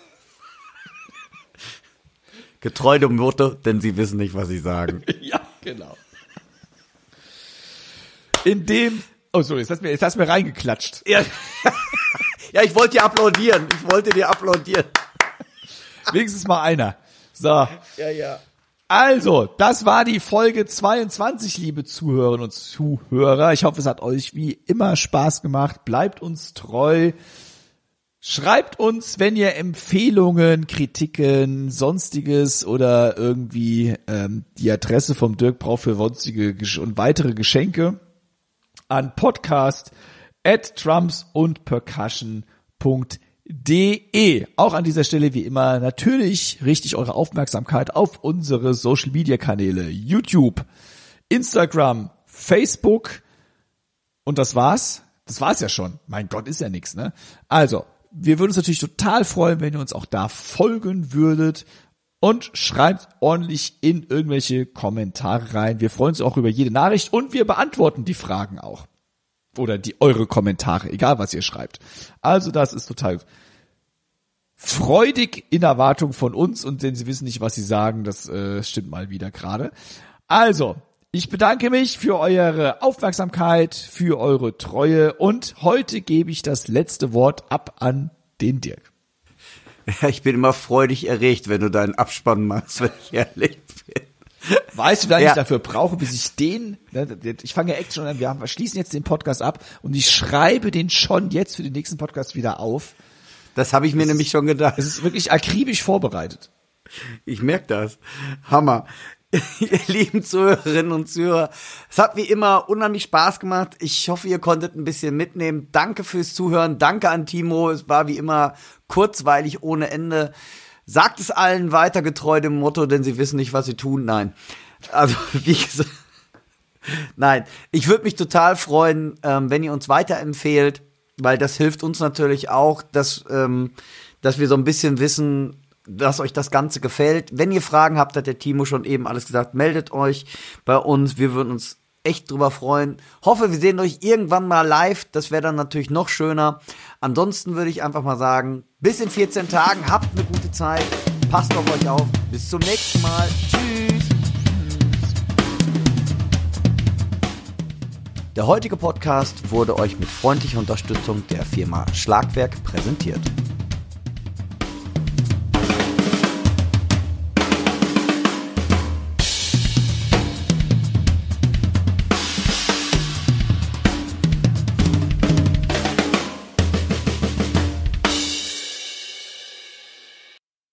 Speaker 1: Getreu dem Motto, denn sie wissen nicht, was sie sagen.
Speaker 2: Ja, genau. Jetzt hast du mir reingeklatscht.
Speaker 1: Ja, ja, ich wollte dir applaudieren.
Speaker 2: Wenigstens mal einer. So.
Speaker 1: Ja.
Speaker 2: Also, das war die Folge 22, liebe Zuhörerinnen und Zuhörer. Ich hoffe, es hat euch wie immer Spaß gemacht. Bleibt uns treu. Schreibt uns, wenn ihr Empfehlungen, Kritiken, Sonstiges oder irgendwie die Adresse vom Dirk braucht für sonstige und weitere Geschenke an podcast@drumsundpercussion.de. Auch an dieser Stelle wie immer natürlich richtig eure Aufmerksamkeit auf unsere Social Media Kanäle YouTube, Instagram, Facebook und das war's. Das war's ja schon. Mein Gott, ist ja nix, ne? Also, wir würden uns natürlich total freuen, wenn ihr uns auch da folgen würdet und schreibt ordentlich in irgendwelche Kommentare rein. Wir freuen uns auch über jede Nachricht und wir beantworten die Fragen auch. Oder eure Kommentare, egal was ihr schreibt. Also das ist total freudig in Erwartung von uns und denn sie wissen nicht, was sie sagen, das stimmt mal wieder gerade. Also, ich bedanke mich für eure Aufmerksamkeit, für eure Treue und heute gebe ich das letzte Wort ab an den Dirk.
Speaker 1: Ja, ich bin immer freudig erregt, wenn du deinen Abspann machst, wenn ich ehrlich bin.
Speaker 2: Weißt du, wie lange ich dafür brauche, bis ich ich fange ja echt schon an, wir schließen jetzt den Podcast ab und ich schreibe den schon jetzt für den nächsten Podcast wieder auf.
Speaker 1: Das habe ich mir nämlich schon gedacht.
Speaker 2: Es ist wirklich akribisch vorbereitet.
Speaker 1: Ich merke das. Hammer. Ihr lieben Zuhörerinnen und Zuhörer, es hat wie immer unheimlich Spaß gemacht. Ich hoffe, ihr konntet ein bisschen mitnehmen. Danke fürs Zuhören. Danke an Timo. Es war wie immer kurzweilig ohne Ende. Sagt es allen weiter getreu dem Motto, denn sie wissen nicht, was sie tun. Nein. Also, wie gesagt, nein. Ich würde mich total freuen, wenn ihr uns weiterempfehlt, weil das hilft uns natürlich auch, dass wir so ein bisschen wissen, dass euch das Ganze gefällt. Wenn ihr Fragen habt, hat der Timo schon eben alles gesagt, meldet euch bei uns. Wir würden uns echt drüber freuen. Hoffe, wir sehen euch irgendwann mal live. Das wäre dann natürlich noch schöner. Ansonsten würde ich einfach mal sagen, bis in 14 Tagen. Habt eine gute Zeit. Passt auf euch auf. Bis zum nächsten Mal. Tschüss. Der heutige Podcast wurde euch mit freundlicher Unterstützung der Firma Schlagwerk präsentiert.